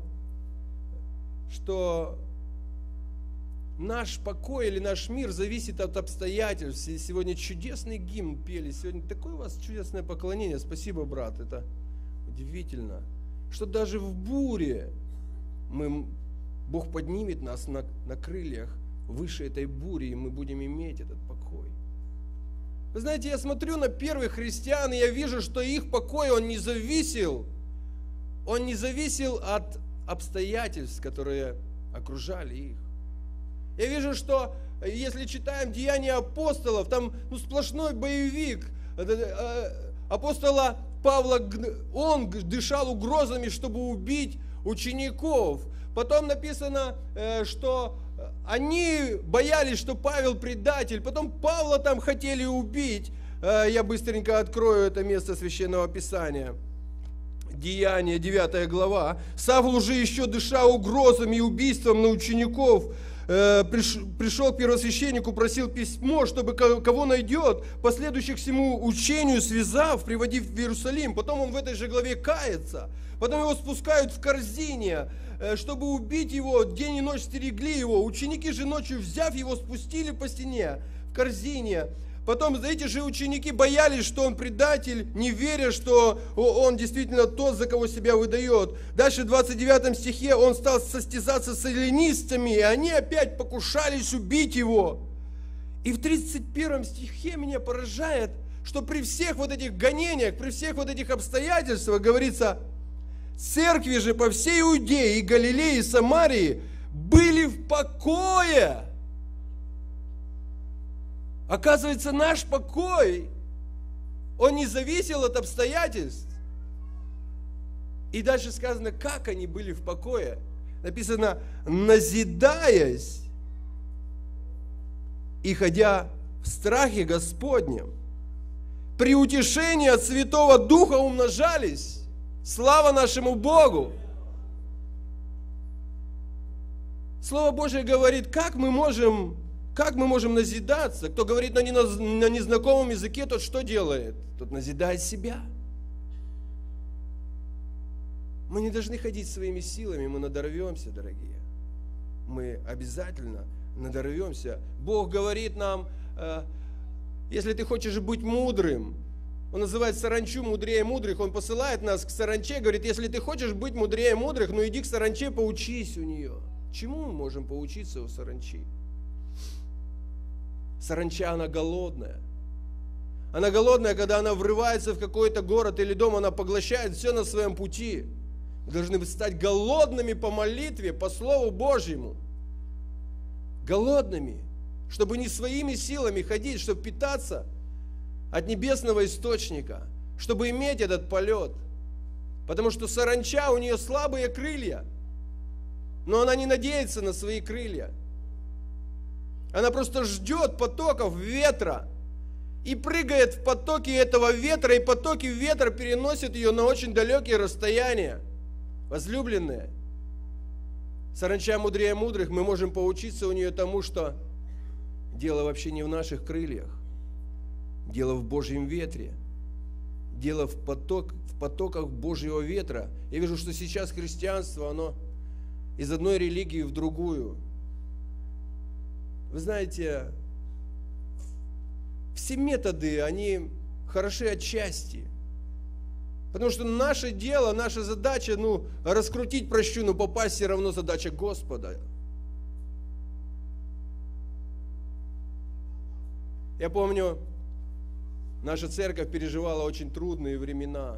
Speaker 10: что наш покой или наш мир зависит от обстоятельств. И сегодня чудесный гимн пели. Сегодня такое у вас чудесное поклонение. Спасибо, брат. Это удивительно. Что даже в буре мы, Бог поднимет нас на, на крыльях выше этой бури, и мы будем иметь этот покой. Вы знаете, я смотрю на первых христиан, и я вижу, что их покой, он не зависел, он не зависел от обстоятельств, которые окружали их. Я вижу, что если читаем Деяния апостолов, там ну, сплошной боевик. Апостола Павла, он дышал угрозами, чтобы убить учеников. Потом написано, что они боялись, что Павел предатель. Потом Павла там хотели убить. Я быстренько открою это место Священного Писания. Деяния, девятая глава. Савл уже еще дыша угрозами и убийством на учеников, пришел к первосвященнику, просил письмо, чтобы кого найдет, последующих всему учению связав, приводив в Иерусалим. Потом он в этой же главе кается. Потом его спускают в корзине, чтобы убить его, день и ночь стерегли его. Ученики же ночью, взяв его, спустили по стене в корзине. Потом эти же ученики боялись, что он предатель, не веря, что он действительно тот, за кого себя выдает. Дальше в двадцать девятом стихе он стал состязаться с эллинистами, и они опять покушались убить его. И в тридцать первом стихе меня поражает, что при всех вот этих гонениях, при всех вот этих обстоятельствах, говорится, церкви же по всей Иудее и Галилее и Самарии были в покое. Оказывается, наш покой, он не зависел от обстоятельств. И дальше сказано, как они были в покое. Написано, назидаясь и ходя в страхе Господнем, при утешении от Святого Духа умножались. Слава нашему Богу! Слово Божие говорит, как мы можем... Как мы можем назидаться? Кто говорит на незнакомом языке, тот что делает? Тот назидает себя. Мы не должны ходить своими силами, мы надорвемся, дорогие. Мы обязательно надорвемся. Бог говорит нам, если ты хочешь быть мудрым, Он называет саранчу мудрее мудрых, Он посылает нас к саранче, говорит, если ты хочешь быть мудрее мудрых, ну иди к саранче, поучись у нее. Чему мы можем поучиться у саранчи? Саранча, она голодная. Она голодная, когда она врывается в какой-то город или дом, она поглощает все на своем пути. Мы должны стать голодными по молитве, по Слову Божьему. Голодными, чтобы не своими силами ходить, чтобы питаться от небесного источника, чтобы иметь этот полет. Потому что саранча, у нее слабые крылья, но она не надеется на свои крылья. Она просто ждет потоков ветра и прыгает в потоки этого ветра, и потоки ветра переносят ее на очень далекие расстояния. Возлюбленные, саранча мудрее мудрых, мы можем поучиться у нее тому, что дело вообще не в наших крыльях, дело в Божьем ветре, дело в, поток, в потоках Божьего ветра. Я вижу, что сейчас христианство, оно из одной религии в другую. Вы знаете, все методы, они хороши отчасти. Потому что наше дело, наша задача, ну, раскрутить прощу, но попасть все равно задача Господа. Я помню, наша церковь переживала очень трудные времена.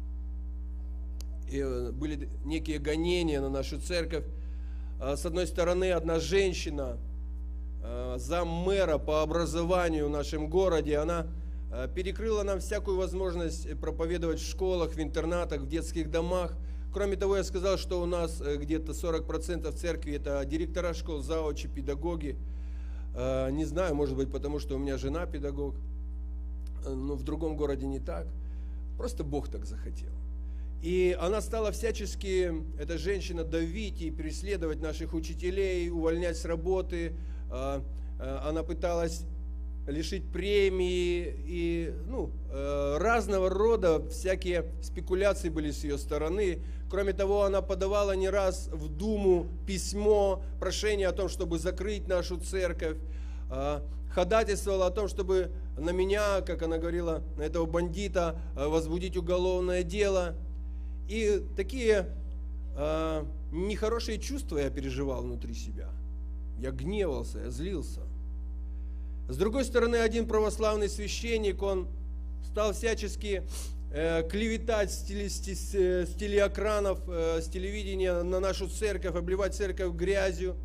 Speaker 10: И были некие гонения на нашу церковь. С одной стороны, одна женщина, зам мэра по образованию в нашем городе, она перекрыла нам всякую возможность проповедовать в школах, в интернатах, в детских домах. Кроме того, я сказал, что у нас где-то сорок процентов церкви это директора школ, заучи, педагоги. Не знаю, может быть, потому что у меня жена педагог, но в другом городе не так. Просто Бог так захотел. И она стала всячески, эта женщина, давить и преследовать наших учителей, увольнять с работы. Она пыталась лишить премии, и ну, разного рода всякие спекуляции были с ее стороны. Кроме того, она подавала не раз в Думу письмо, прошение о том, чтобы закрыть нашу церковь, ходатайствовала о том, чтобы на меня, как она говорила, на этого бандита возбудить уголовное дело. И такие э, нехорошие чувства я переживал внутри себя. Я гневался, я злился. С другой стороны, один православный священник, он стал всячески э, клеветать с, теле, с, с телеэкранов, э, с телевидения на нашу церковь, обливать церковь грязью.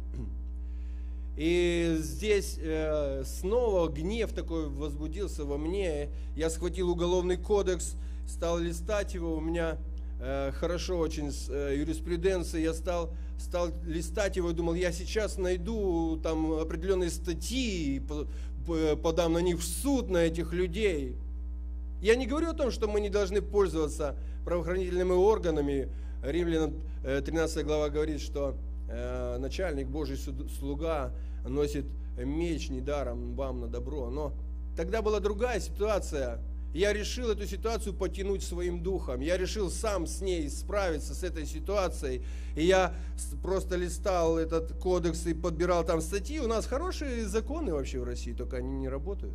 Speaker 10: И здесь э, снова гнев такой возбудился во мне. Я схватил уголовный кодекс, стал листать его, у меня хорошо очень с юриспруденцией, я стал, стал листать его и думал, я сейчас найду там определенные статьи, подам на них в суд, на этих людей. Я не говорю о том, что мы не должны пользоваться правоохранительными органами. Римлянам тринадцатая глава говорит, что начальник, Божий слуга, носит меч недаром вам на добро. Но тогда была другая ситуация. Я решил эту ситуацию потянуть своим духом. Я решил сам с ней справиться, с этой ситуацией. И я просто листал этот кодекс и подбирал там статьи. У нас хорошие законы вообще в России, только они не работают.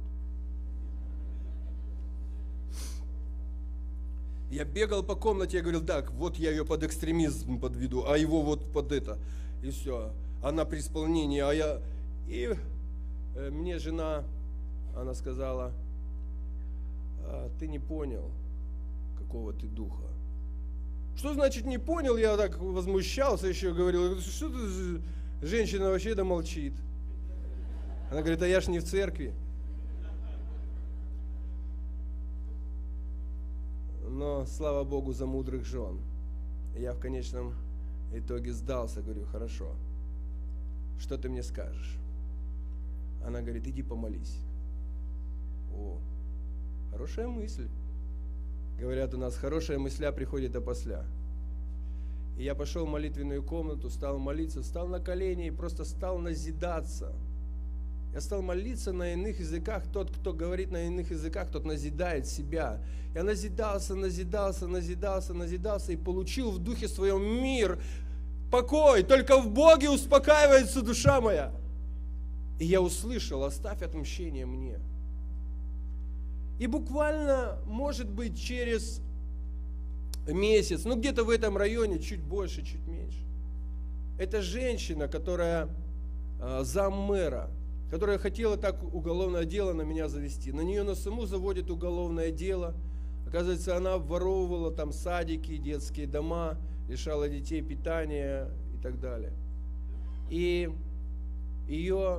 Speaker 10: Я бегал по комнате, я говорил, так, вот я ее под экстремизм подведу, а его вот под это. И все. Она при исполнении, а я... И э, мне жена, она сказала... ты не понял, какого ты духа. Что значит не понял? Я так возмущался еще, говорил, что ты, женщина вообще да молчит. Она говорит, а я ж не в церкви. Но слава Богу за мудрых жен. Я в конечном итоге сдался, говорю, хорошо, что ты мне скажешь? Она говорит, иди помолись. О, хорошая мысль. Говорят, у нас хорошая мысля приходит опосля. И я пошел в молитвенную комнату, стал молиться, встал на колени и просто стал назидаться. Я стал молиться на иных языках. Тот, кто говорит на иных языках, тот назидает себя. Я назидался, назидался, назидался, назидался и получил в духе своем мир, покой. Только в Боге успокаивается душа моя. И я услышал, оставь отмщение мне. И буквально, может быть, через месяц, ну где-то в этом районе, чуть больше, чуть меньше, эта женщина, которая э, заммэра, которая хотела так уголовное дело на меня завести, на нее на саму заводит уголовное дело. Оказывается, она обворовывала там садики, детские дома, лишала детей питания и так далее. И ее...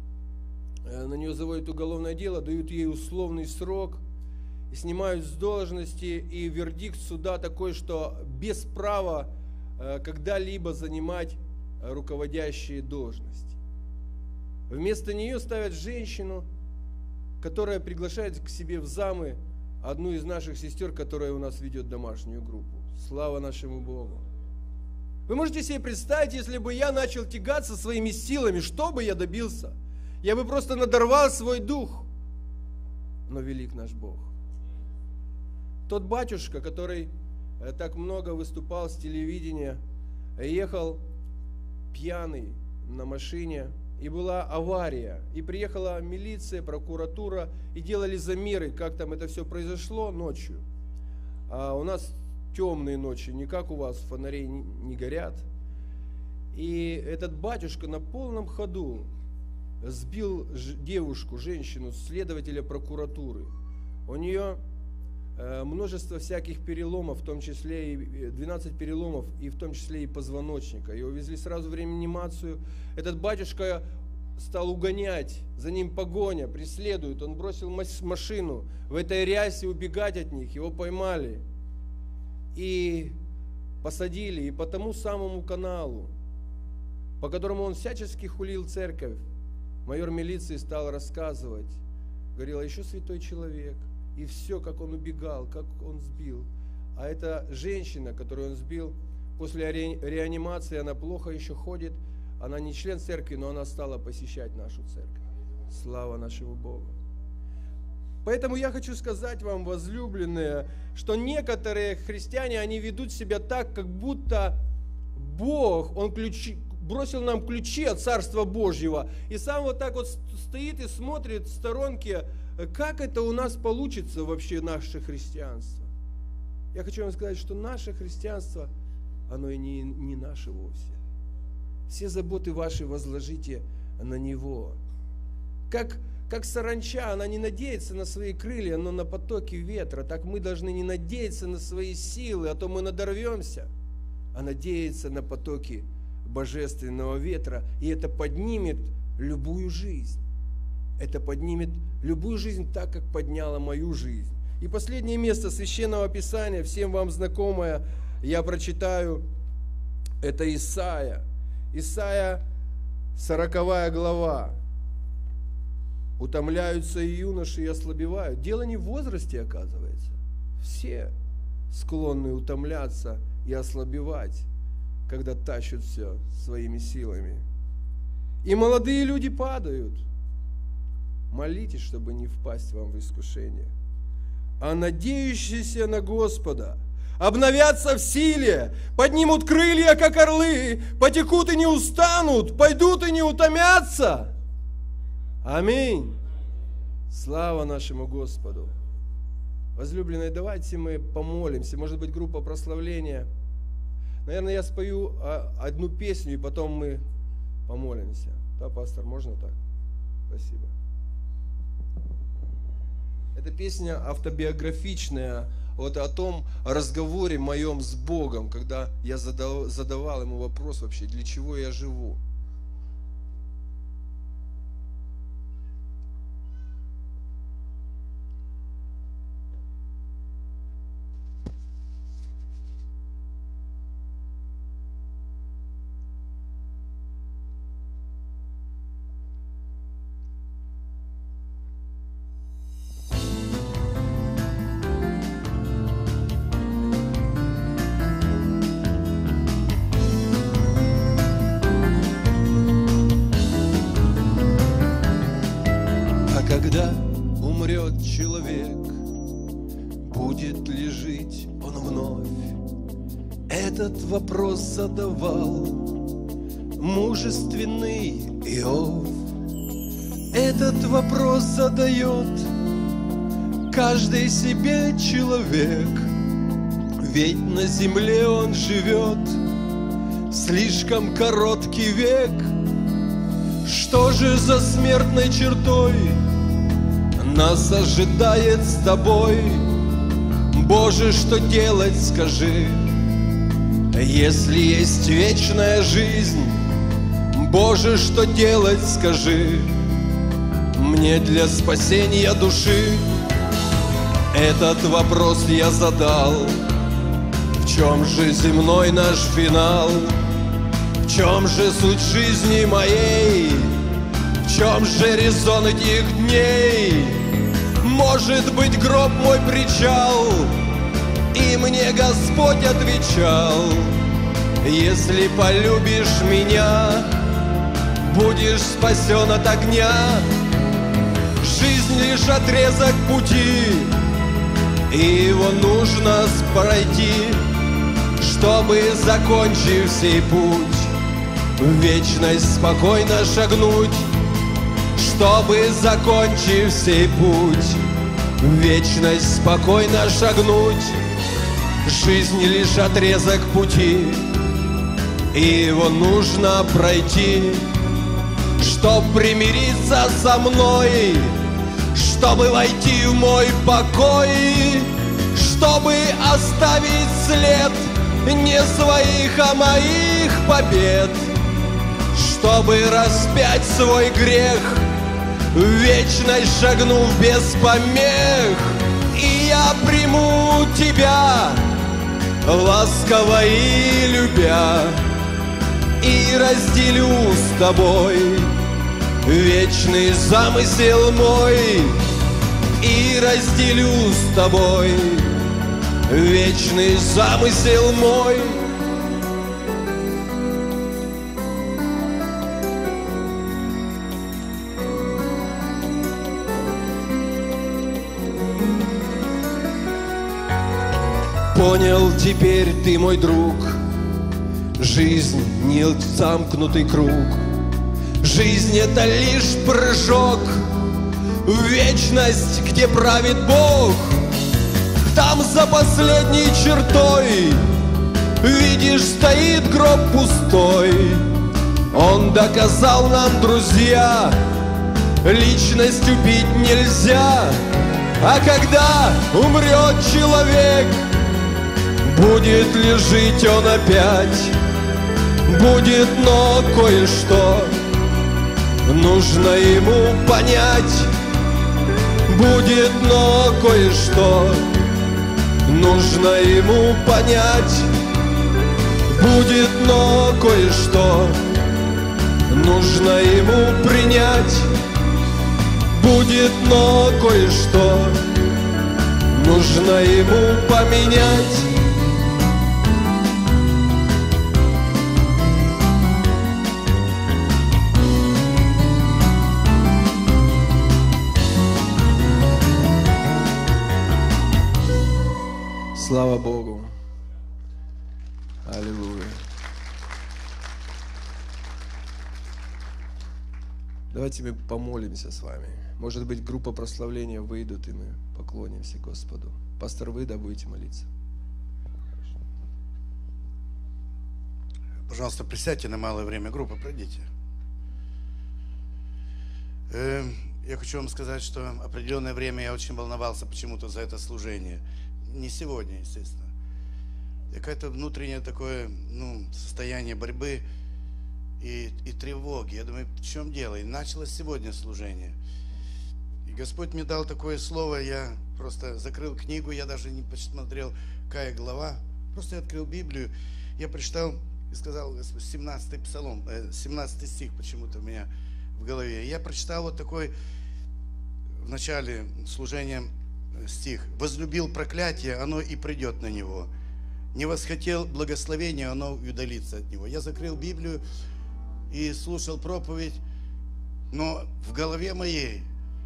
Speaker 10: на нее заводят уголовное дело, дают ей условный срок, и снимают с должности, и вердикт суда такой, что без права когда-либо занимать руководящие должности. Вместо нее ставят женщину, которая приглашает к себе в замы одну из наших сестер, которая у нас ведет домашнюю группу. Слава нашему Богу! Вы можете себе представить, если бы я начал тягаться своими силами, что бы я добился? Я бы просто надорвал свой дух. Но велик наш Бог. Тот батюшка, который так много выступал с телевидения, ехал пьяный на машине, и была авария. И приехала милиция, прокуратура, и делали замеры, как там это все произошло ночью. А у нас темные ночи, не как у вас, фонарей не горят. И этот батюшка на полном ходу сбил девушку, женщину, следователя прокуратуры. У нее множество всяких переломов, в том числе и двенадцать переломов, и в том числе и позвоночника. Ее увезли сразу в реанимацию. Этот батюшка стал угонять, за ним погоня, преследует. Он бросил машину в этой рясе, убегать от них. Его поймали и посадили. И по тому самому каналу, по которому он всячески хулил церковь, майор милиции стал рассказывать, говорил, а еще святой человек. И все, как он убегал, как он сбил. А эта женщина, которую он сбил, после ре- реанимации она плохо еще ходит. Она не член церкви, но она стала посещать нашу церковь. Слава нашему Богу. Поэтому я хочу сказать вам, возлюбленные, что некоторые христиане, они ведут себя так, как будто Бог, Он ключи, бросил нам ключи от Царства Божьего. И сам вот так вот стоит и смотрит в сторонке, как это у нас получится вообще, наше христианство. Я хочу вам сказать, что наше христианство, оно и не, не наше вовсе. Все заботы ваши возложите на Него. Как, как саранча, она не надеется на свои крылья, но на потоки ветра. Так мы должны не надеяться на свои силы, а то мы надорвемся, а надеяться на потоки божественного ветра. И это поднимет любую жизнь. Это поднимет любую жизнь так, как подняла мою жизнь. И последнее место Священного Писания, всем вам знакомое, я прочитаю, это Исайя. Исайя, сороковая глава. Утомляются и юноши, и ослабевают. Дело не в возрасте, оказывается. Все склонны утомляться и ослабевать, когда тащат все своими силами. И молодые люди падают. Молитесь, чтобы не впасть вам в искушение. А надеющиеся на Господа обновятся в силе, поднимут крылья, как орлы, потекут и не устанут, пойдут и не утомятся. Аминь. Слава нашему Господу. Возлюбленные, давайте мы помолимся. Может быть, группа прославления. Наверное, я спою одну песню, и потом мы помолимся. Да, пастор, можно так? Спасибо. Эта песня автобиографичная, вот о том разговоре моем с Богом, когда я задал, задавал ему вопрос вообще, для чего я живу.
Speaker 11: Когда умрет человек, будет ли жить он вновь? Этот вопрос задавал мужественный Иов. Этот вопрос задает каждый себе человек, ведь на земле он живет слишком короткий век. Что же за смертной чертой нас ожидает с тобой? Боже, что делать, скажи, если есть вечная жизнь? Боже, что делать, скажи, мне для спасения души? Этот вопрос я задал. В чем же земной наш финал? В чем же суть жизни моей? В чем же резон этих дней? Может быть, гроб мой причал, и мне Господь отвечал: если полюбишь меня, будешь спасен от огня. Жизнь лишь отрезок пути, и его нужно пройти, чтобы, закончив сей путь, в вечность спокойно шагнуть. Чтобы, закончив сей путь, в вечность спокойно шагнуть. Жизнь лишь отрезок пути, и его нужно пройти, чтоб примириться со мной, чтобы войти в мой покой, чтобы оставить след не своих, а моих побед, чтобы распять свой грех, в вечность шагнув без помех. И я приму тебя, ласково и любя, и разделю с тобой вечный замысел мой, и разделю с тобой вечный замысел мой. Понял теперь ты, мой друг, жизнь не замкнутый круг. Жизнь это лишь прыжок в вечность, где правит Бог. Там за последней чертой, видишь, стоит гроб пустой. Он доказал нам, друзья, личность убить нельзя. А когда умрет человек, будет ли жить он опять? Будет, но кое-что нужно ему понять. Будет, но кое-что нужно ему понять. Будет, но кое-что нужно ему принять. Будет, но кое-что нужно ему поменять. Слава Богу. Аллилуйя. Давайте мы помолимся с вами. Может быть, группа прославления выйдут, и мы поклонимся Господу. Пастор, вы да будете молиться.
Speaker 12: Пожалуйста, присядьте на малое время. Группа, пройдите. Э, я хочу вам сказать, что определенное время я очень волновался почему-то за это служение. Не сегодня, естественно. Какое-то внутреннее такое, ну, состояние борьбы и, и тревоги. Я думаю, в чем дело? И началось сегодня служение. И Господь мне дал такое слово, я просто закрыл книгу, я даже не посмотрел, какая глава. Просто я открыл Библию, я прочитал и сказал, семнадцатый псалом, семнадцатый стих почему-то у меня в голове. Я прочитал вот такой в начале служения стих. «Возлюбил проклятие, оно и придет на него. Не восхотел благословения, оно удалится от него». Я закрыл Библию и слушал проповедь, но в голове моей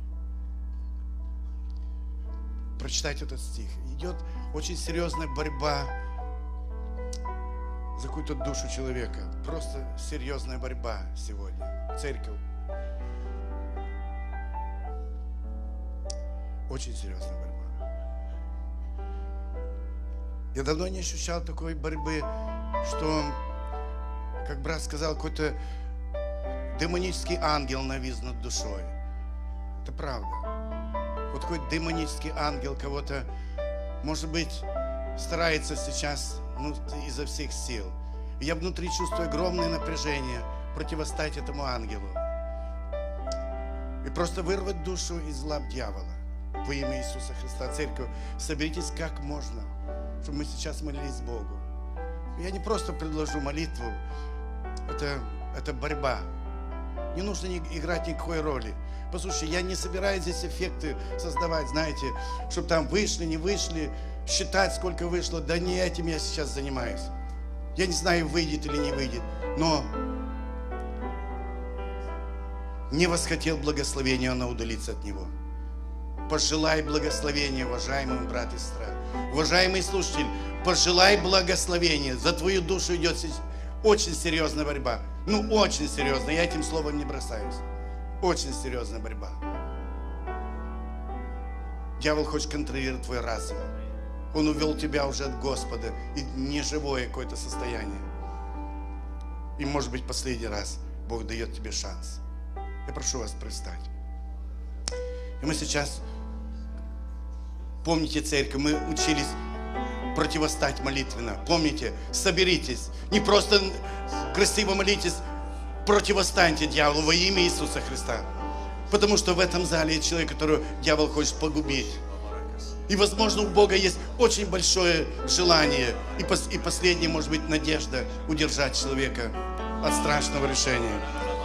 Speaker 12: прочитать этот стих. Идет очень серьезная борьба за какую-то душу человека. Просто серьезная борьба сегодня. Церковь. Очень серьезная борьба. Я давно не ощущал такой борьбы, что, как брат сказал, какой-то демонический ангел навис над душой. Это правда. Вот такой демонический ангел кого-то, может быть, старается сейчас, ну, изо всех сил. Я внутри чувствую огромное напряжение противостать этому ангелу. И просто вырвать душу из лап дьявола. Во имя Иисуса Христа. Церковь, соберитесь как можно, чтобы мы сейчас молились Богу. Я не просто предложу молитву, это, это борьба. Не нужно ни, играть никакой роли. Послушайте, я не собираюсь здесь эффекты создавать, знаете, чтобы там вышли, не вышли, считать, сколько вышло. Да не этим я сейчас занимаюсь. Я не знаю, выйдет или не выйдет, но не восхотел благословения, оно удалится от него. Пожелай благословения, уважаемый брат и сестра. Уважаемый слушатель, пожелай благословения. За твою душу идет очень серьезная борьба. Ну, очень серьезная. Я этим словом не бросаюсь. Очень серьезная борьба. Дьявол хочет контролировать твой разум. Он увел тебя уже от Господа. И неживое какое-то состояние. И, может быть, последний раз Бог дает тебе шанс. Я прошу вас привстать. И мы сейчас... Помните, церковь, мы учились противостать молитвенно. Помните, соберитесь. Не просто красиво молитесь, противостаньте дьяволу во имя Иисуса Христа. Потому что в этом зале есть человек, которого дьявол хочет погубить. И, возможно, у Бога есть очень большое желание и, пос, и последнее, может быть, надежда удержать человека от страшного решения.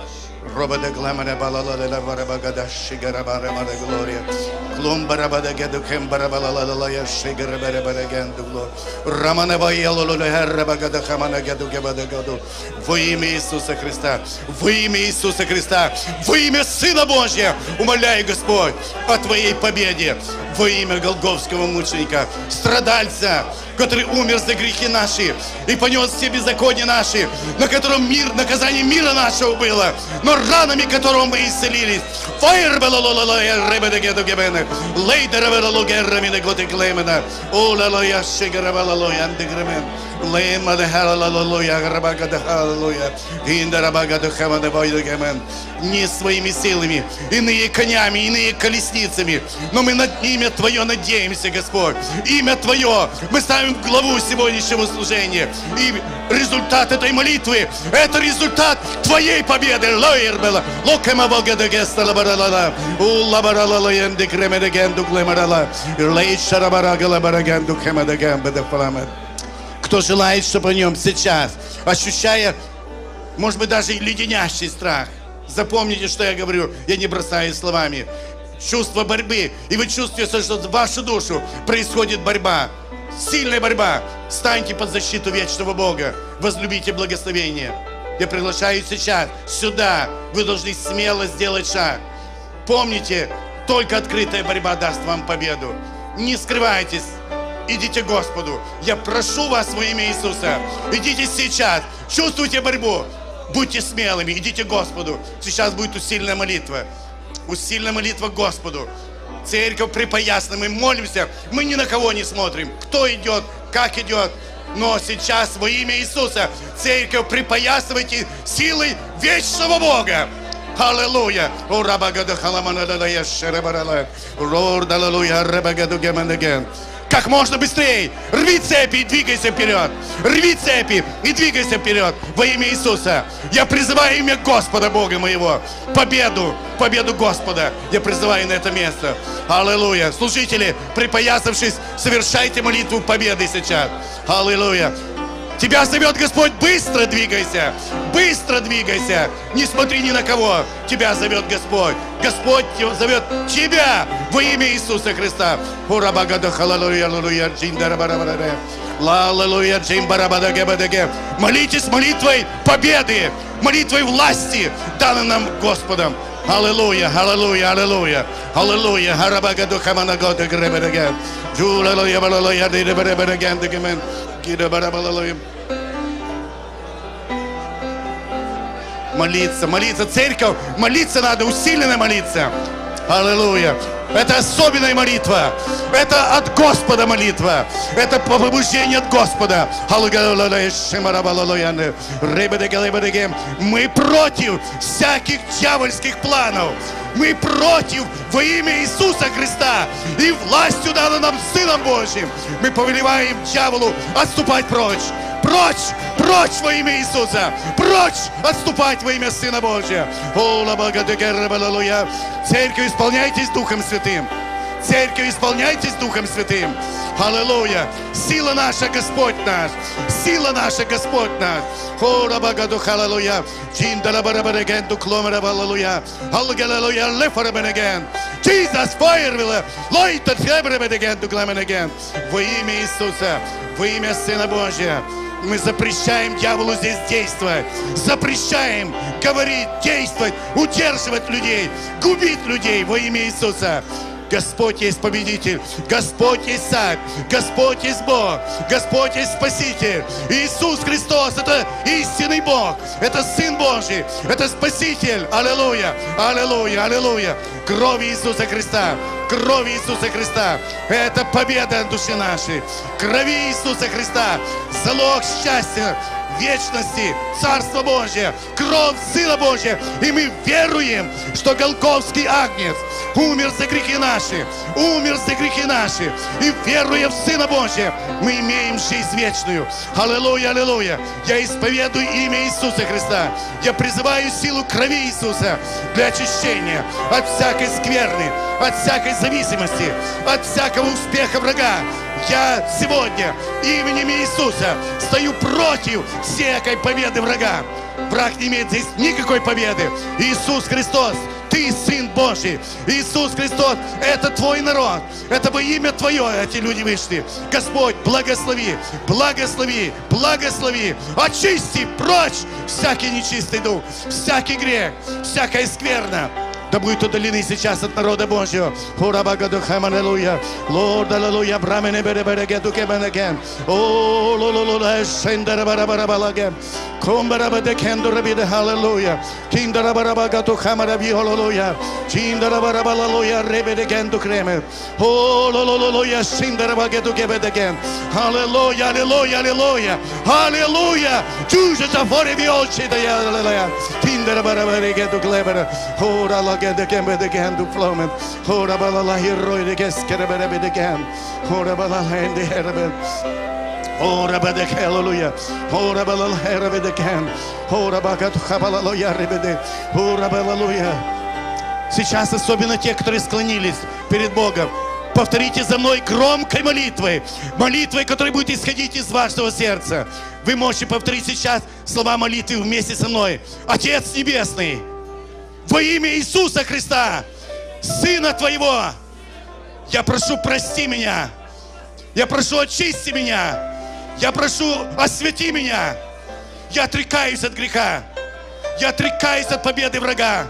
Speaker 12: Робада гламана балалала барабагада шигара барабада глория. Клумбарабада геду кембарабалала я шигара барабада гендугло. Рамана баялоло хербагада хамана геду гебада году. Во имя Иисуса Христа, во имя Иисуса Христа, во имя Сына Божьего, умоляю, Господь, о Твоей победе, во имя Голгофского мученика, страдальца, который умер за грехи наши и понес все беззакония наши, на котором мир, наказание мира нашего было, но ранами которого мы исцелились. Фаер балалалая ребедегеду гебене, лейдера балалугеррамина готиклемена, олалая шигарабалалоя андегремен. Леймада халалалуя, грабагада халалуя, индарабагада хамада бойдегемен. Не своими силами, иные конями, иные колесницами, но мы над имя Твое надеемся, Господь. Имя Твое мы ставим в главу сегодняшнего служения. И результат этой молитвы — это результат Твоей победы. Лойербела, локема богадагеста лабаралала, улабаралала ендекремедегенду глемарала, лейшарабарагала барагенду хемедегембедефаламед. Кто желает, чтобы о нем сейчас, ощущая, может быть, даже леденящий страх, запомните, что я говорю, я не бросаю словами. Чувство борьбы, и вы чувствуете, что в вашу душу происходит борьба, сильная борьба. Встаньте под защиту вечного Бога, возлюбите благословение. Я приглашаю сейчас сюда, вы должны смело сделать шаг. Помните, только открытая борьба даст вам победу. Не скрывайтесь. Идите к Господу. Я прошу вас во имя Иисуса. Идите сейчас. Чувствуйте борьбу. Будьте смелыми. Идите к Господу. Сейчас будет усиленная молитва. Усиленная молитва к Господу. Церковь припоясана. Мы молимся. Мы ни на кого не смотрим. Кто идет, как идет. Но сейчас во имя Иисуса церковь припоясывайте силой вечного Бога. Аллилуйя. Как можно быстрее. Рви цепи и двигайся вперед. Рви цепи и двигайся вперед. Во имя Иисуса. Я призываю имя Господа Бога моего. Победу. Победу Господа. Я призываю на это место. Аллилуйя. Служители, припоясавшись, совершайте молитву победы сейчас. Аллилуйя. Тебя зовет Господь, быстро двигайся, быстро двигайся, не смотри ни на кого, тебя зовет Господь, Господь зовет тебя во имя Иисуса Христа. Молитесь молитвой победы, молитвой власти, данной нам Господом. Аллилуйя, аллилуйя, аллилуйя, аллилуйя. Харабагаду хаманагода гребедаген. Джулалуя балалуя дебедаген дегемен. Молиться, молиться, церковь, молиться надо, усиленно молиться. Аллилуйя. Это особенная молитва. Это от Господа молитва. Это побуждение от Господа. Мы против всяких дьявольских планов. Мы против во имя Иисуса Христа. И властью дана нам Сыном Божьим. Мы повелеваем дьяволу отступать прочь. Прочь, прочь во имя Иисуса. Прочь отступать во имя Сына Божия. Церковь, исполняйтесь Духом Святым. Церковь, исполняйтесь Духом Святым. Аллилуйя. Сила наша, Господь наш. Сила наша, Господь наш. Аллилуйя. Jesus, fire will light the fire again to climb again. Во имя Иисуса, во имя Сына Божия. Мы запрещаем дьяволу здесь действовать. Запрещаем говорить, действовать, удерживать людей, губить людей во имя Иисуса. Господь есть победитель, Господь есть царь, Господь есть Бог, Господь есть Спаситель. Иисус Христос — это истинный Бог, это Сын Божий, это Спаситель. Аллилуйя, аллилуйя, аллилуйя. Кровь Иисуса Христа, кровь Иисуса Христа — это победа души нашей. Крови Иисуса Христа — залог счастья, вечности, Царство Божие, кровь Сына Божия. И мы веруем, что Голгофский агнец умер за грехи наши, умер за грехи наши. И веруя в Сына Божия, мы имеем жизнь вечную. Аллилуйя, аллилуйя. Я исповедую имя Иисуса Христа. Я призываю силу крови Иисуса для очищения от всякой скверны, от всякой зависимости, от всякого успеха врага. Я сегодня именем Иисуса стою против всякой победы врага. Враг не имеет здесь никакой победы. Иисус Христос, Ты Сын Божий. Иисус Христос, это Твой народ. Это во имя Твое эти люди вышли. Господь, благослови, благослови, благослови. Очисти прочь всякий нечистый дух, всякий грех, всякая скверна. Да будет удалены сейчас от народа Божьего. Аллилуйя. Лорд, аллилуйя. Брамene бere бere геду кебенекен. О, лололола, шендера барабарабалаген. Комбарабаде кендурабиде, аллилуйя. Киндарабарабагату хамараби, аллилуйя. Чиндарабарабалалуйя, ребеде генду креме. О, лололоя, шиндарабагету кебедеген. Аллилуйя, аллилуйя, аллилуйя. Аллилуйя. Чуже зафори виолчи, да я, аллилуйя. Киндарабарабаде геду клебера. О, get the game with the game to flow. Hold up a la hero, the guest get a better bit again. Hold up a la hand, the head of it. Hold up a the hallelujah. Hold up a little head of it again. Hold up a got to have a hallelujah. Hold up a hallelujah. Сейчас особенно те, которые склонились перед Богом. Повторите за мной громкой молитвой. Молитвой, которая будет исходить из вашего сердца. Вы можете повторить сейчас слова молитвы вместе со мной. Отец Небесный, во имя Иисуса Христа, Сына Твоего, я прошу, прости меня. Я прошу, очисти меня. Я прошу, освети меня. Я отрекаюсь от греха. Я отрекаюсь от победы врага.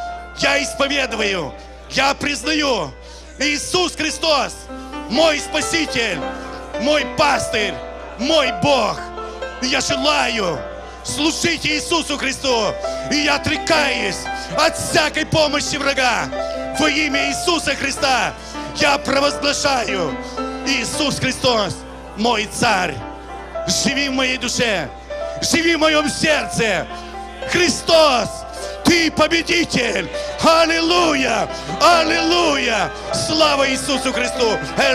Speaker 12: Я исповедую, я признаю, Иисус Христос, мой Спаситель, мой пастырь, мой Бог. И я желаю служить Иисусу Христу. И я отрекаюсь от всякой помощи врага. Во имя Иисуса Христа я провозглашаю: Иисус Христос, мой Царь, живи в моей душе, живи в моем сердце. Христос, Ты победитель. Аллилуйя! Аллилуйя! Слава Иисусу Христу!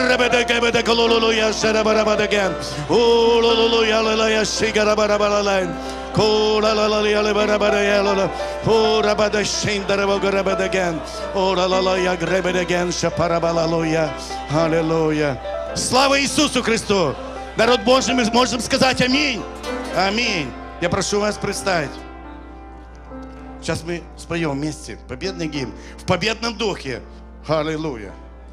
Speaker 12: Аллилуйя! Слава Иисусу Христу! Народ Божий, мы можем сказать аминь. Аминь. Я прошу вас представить. Сейчас мы споем вместе победный гимн в победном духе. Аллилуйя.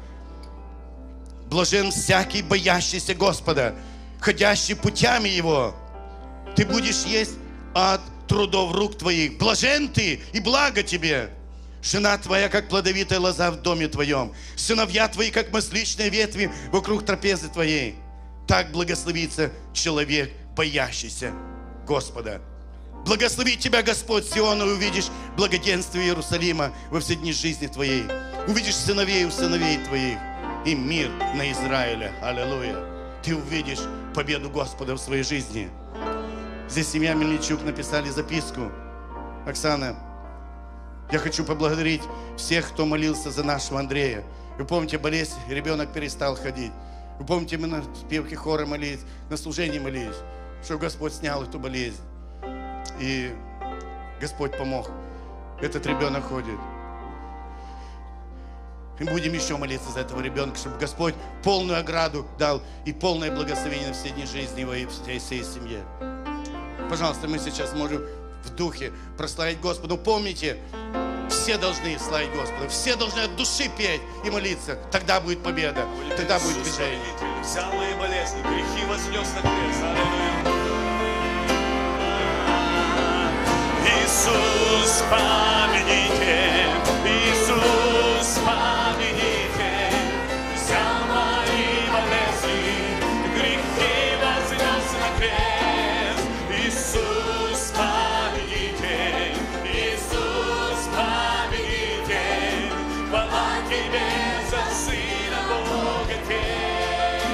Speaker 12: Блажен всякий, боящийся Господа, ходящий путями Его. Ты будешь есть от трудов рук твоих. Блажен ты и благо тебе. Жена твоя, как плодовитая лоза в доме твоем. Сыновья твои, как масличные ветви вокруг трапезы твоей. Так благословится человек, боящийся Господа. Благословит тебя Господь, Сион, и увидишь благоденствие Иерусалима во все дни жизни твоей. Увидишь сыновей у сыновей твоих и мир на Израиля. Аллилуйя. Ты увидишь победу Господа в своей жизни. Здесь семья Мельничук написали записку. Оксана, я хочу поблагодарить всех, кто молился за нашего Андрея. Вы помните, болезнь, ребенок перестал ходить. Вы помните, мы на спевке хора молились, на служении молились, что Господь снял эту болезнь. И Господь помог. Этот ребенок ходит. И будем еще молиться за этого ребенка, чтобы Господь полную ограду дал и полное благословение на все дни жизни его и всей, всей семье. Пожалуйста, мы сейчас можем в духе прославить Господа. Помните, все должны славить Господа, все должны от души петь и молиться. Тогда будет победа, тогда будет движение.
Speaker 13: Взял мои болезни, грехи вознес на крест. Аллилуйя. Иисус победитель, Иисус победитель, взял мои болезни, грехи вознес на крест. Иисус победитель, Иисус победитель, хвала тебе за Сына Бога Тем.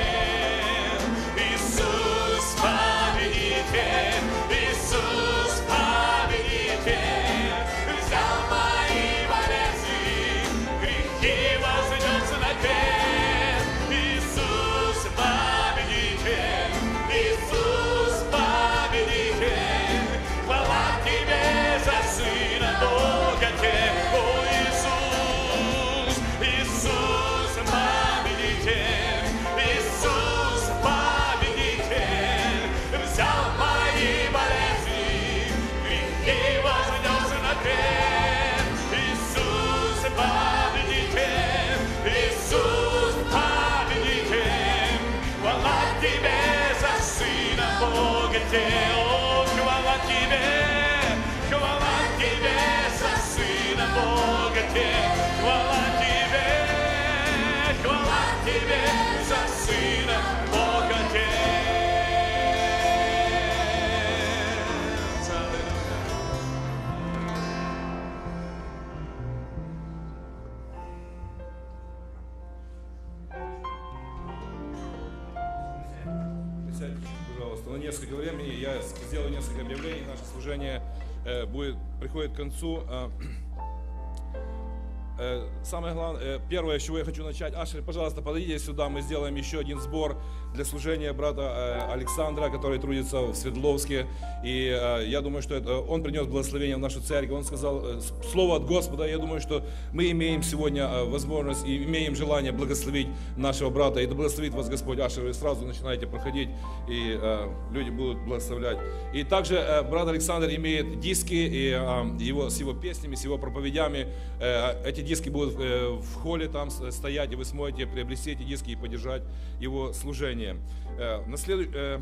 Speaker 13: Иисус победитель, Иисус победитель, взял Голгофе. О, хвала Тебе, хвала Тебе за Сына Бога Те. Хвала Тебе, хвала Тебе за Сына Бога Те.
Speaker 9: Присядьте, пожалуйста, на несколько времени. Я сделаю несколько объявлений. Наше служение э, будет, приходит к концу. Э, э, самое главное, э, первое, с чего я хочу начать. Ашер, пожалуйста, подойдите сюда. Мы сделаем еще один сбор для служения брата э, Александра, который трудится в Свердловске. И э, я думаю, что это, он принес благословение в нашу церковь. Он сказал э, слово от Господа. Я думаю, что мы имеем сегодня э, возможность и имеем желание благословить нашего брата. И да благословит вас Господь. Ашер, вы сразу начинаете проходить, и э, люди будут благословлять. И также э, брат Александр имеет диски и, э, его, с его песнями, с его проповедями. Э, эти диски будут э, в холле там стоять, и вы сможете приобрести эти диски и поддержать его служение. Э, на след... э,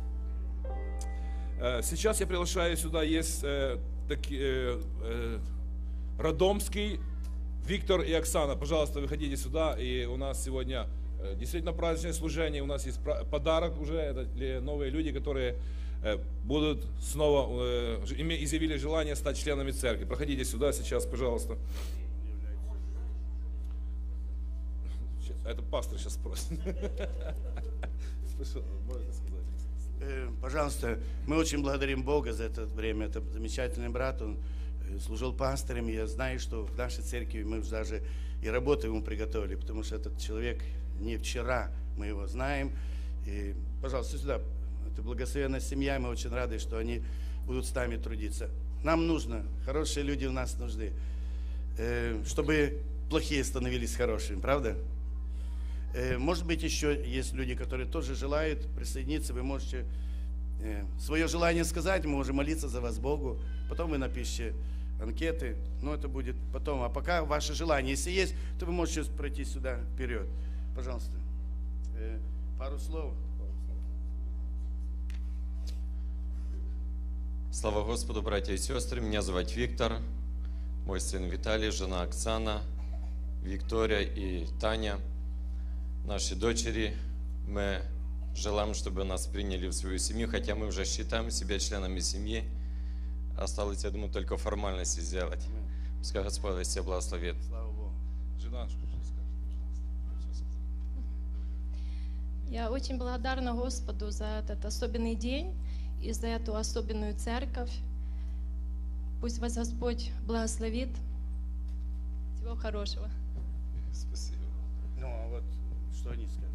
Speaker 9: э, сейчас я приглашаю сюда, есть э, таки, э, э, Родомский Виктор и Оксана. Пожалуйста, выходите сюда, и у нас сегодня э, действительно праздничное служение. У нас есть подарок уже, это для новые люди, которые э, будут снова, э, изъявили желание стать членами церкви. Проходите сюда сейчас, пожалуйста. Это пастор сейчас спросит. Можно сказать?
Speaker 12: Пожалуйста, мы очень благодарим Бога за это время. Это замечательный брат, он служил пастором. Я знаю, что в нашей церкви мы даже и работу ему приготовили, потому что этот человек не вчера, мы его знаем. И, пожалуйста, сюда. Это благословенная семья, мы очень рады, что они будут с нами трудиться. Нам нужно, хорошие люди у нас нужны, чтобы плохие становились хорошими, правда? Может быть, еще есть люди, которые тоже желают присоединиться. Вы можете свое желание сказать, мы можем молиться за вас Богу. Потом вы напишите анкеты, но это будет потом. А пока ваше желание, если есть, то вы можете пройти сюда вперед. Пожалуйста, пару слов.
Speaker 14: Слава Господу, братья и сестры. Меня зовут Виктор, мой сын Виталий, жена Оксана, Виктория и Таня. Наши дочери, мы желаем, чтобы нас приняли в свою семью, хотя мы уже считаем себя членами семьи. Осталось, я думаю, только формальности сделать. Пускай Господь всех благословит.
Speaker 12: Слава Богу.
Speaker 9: Жена, что скажет?
Speaker 15: Я очень благодарна Господу за этот особенный день и за эту особенную церковь. Пусть вас Господь благословит. Всего хорошего.
Speaker 9: Спасибо.
Speaker 12: Ну, а вот что они скажут?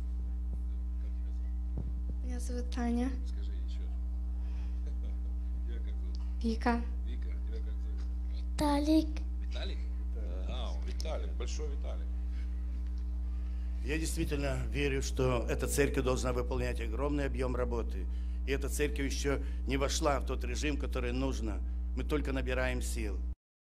Speaker 5: Меня зовут Таня.
Speaker 9: Скажи еще. Тебя как зовут?
Speaker 5: Вика.
Speaker 9: Вика, тебя как зовут?
Speaker 5: Виталик.
Speaker 9: Виталик? А, Виталик, большой Виталик.
Speaker 12: Я действительно верю, что эта церковь должна выполнять огромный объем работы. И эта церковь еще не вошла в тот режим, который нужно. Мы только набираем сил.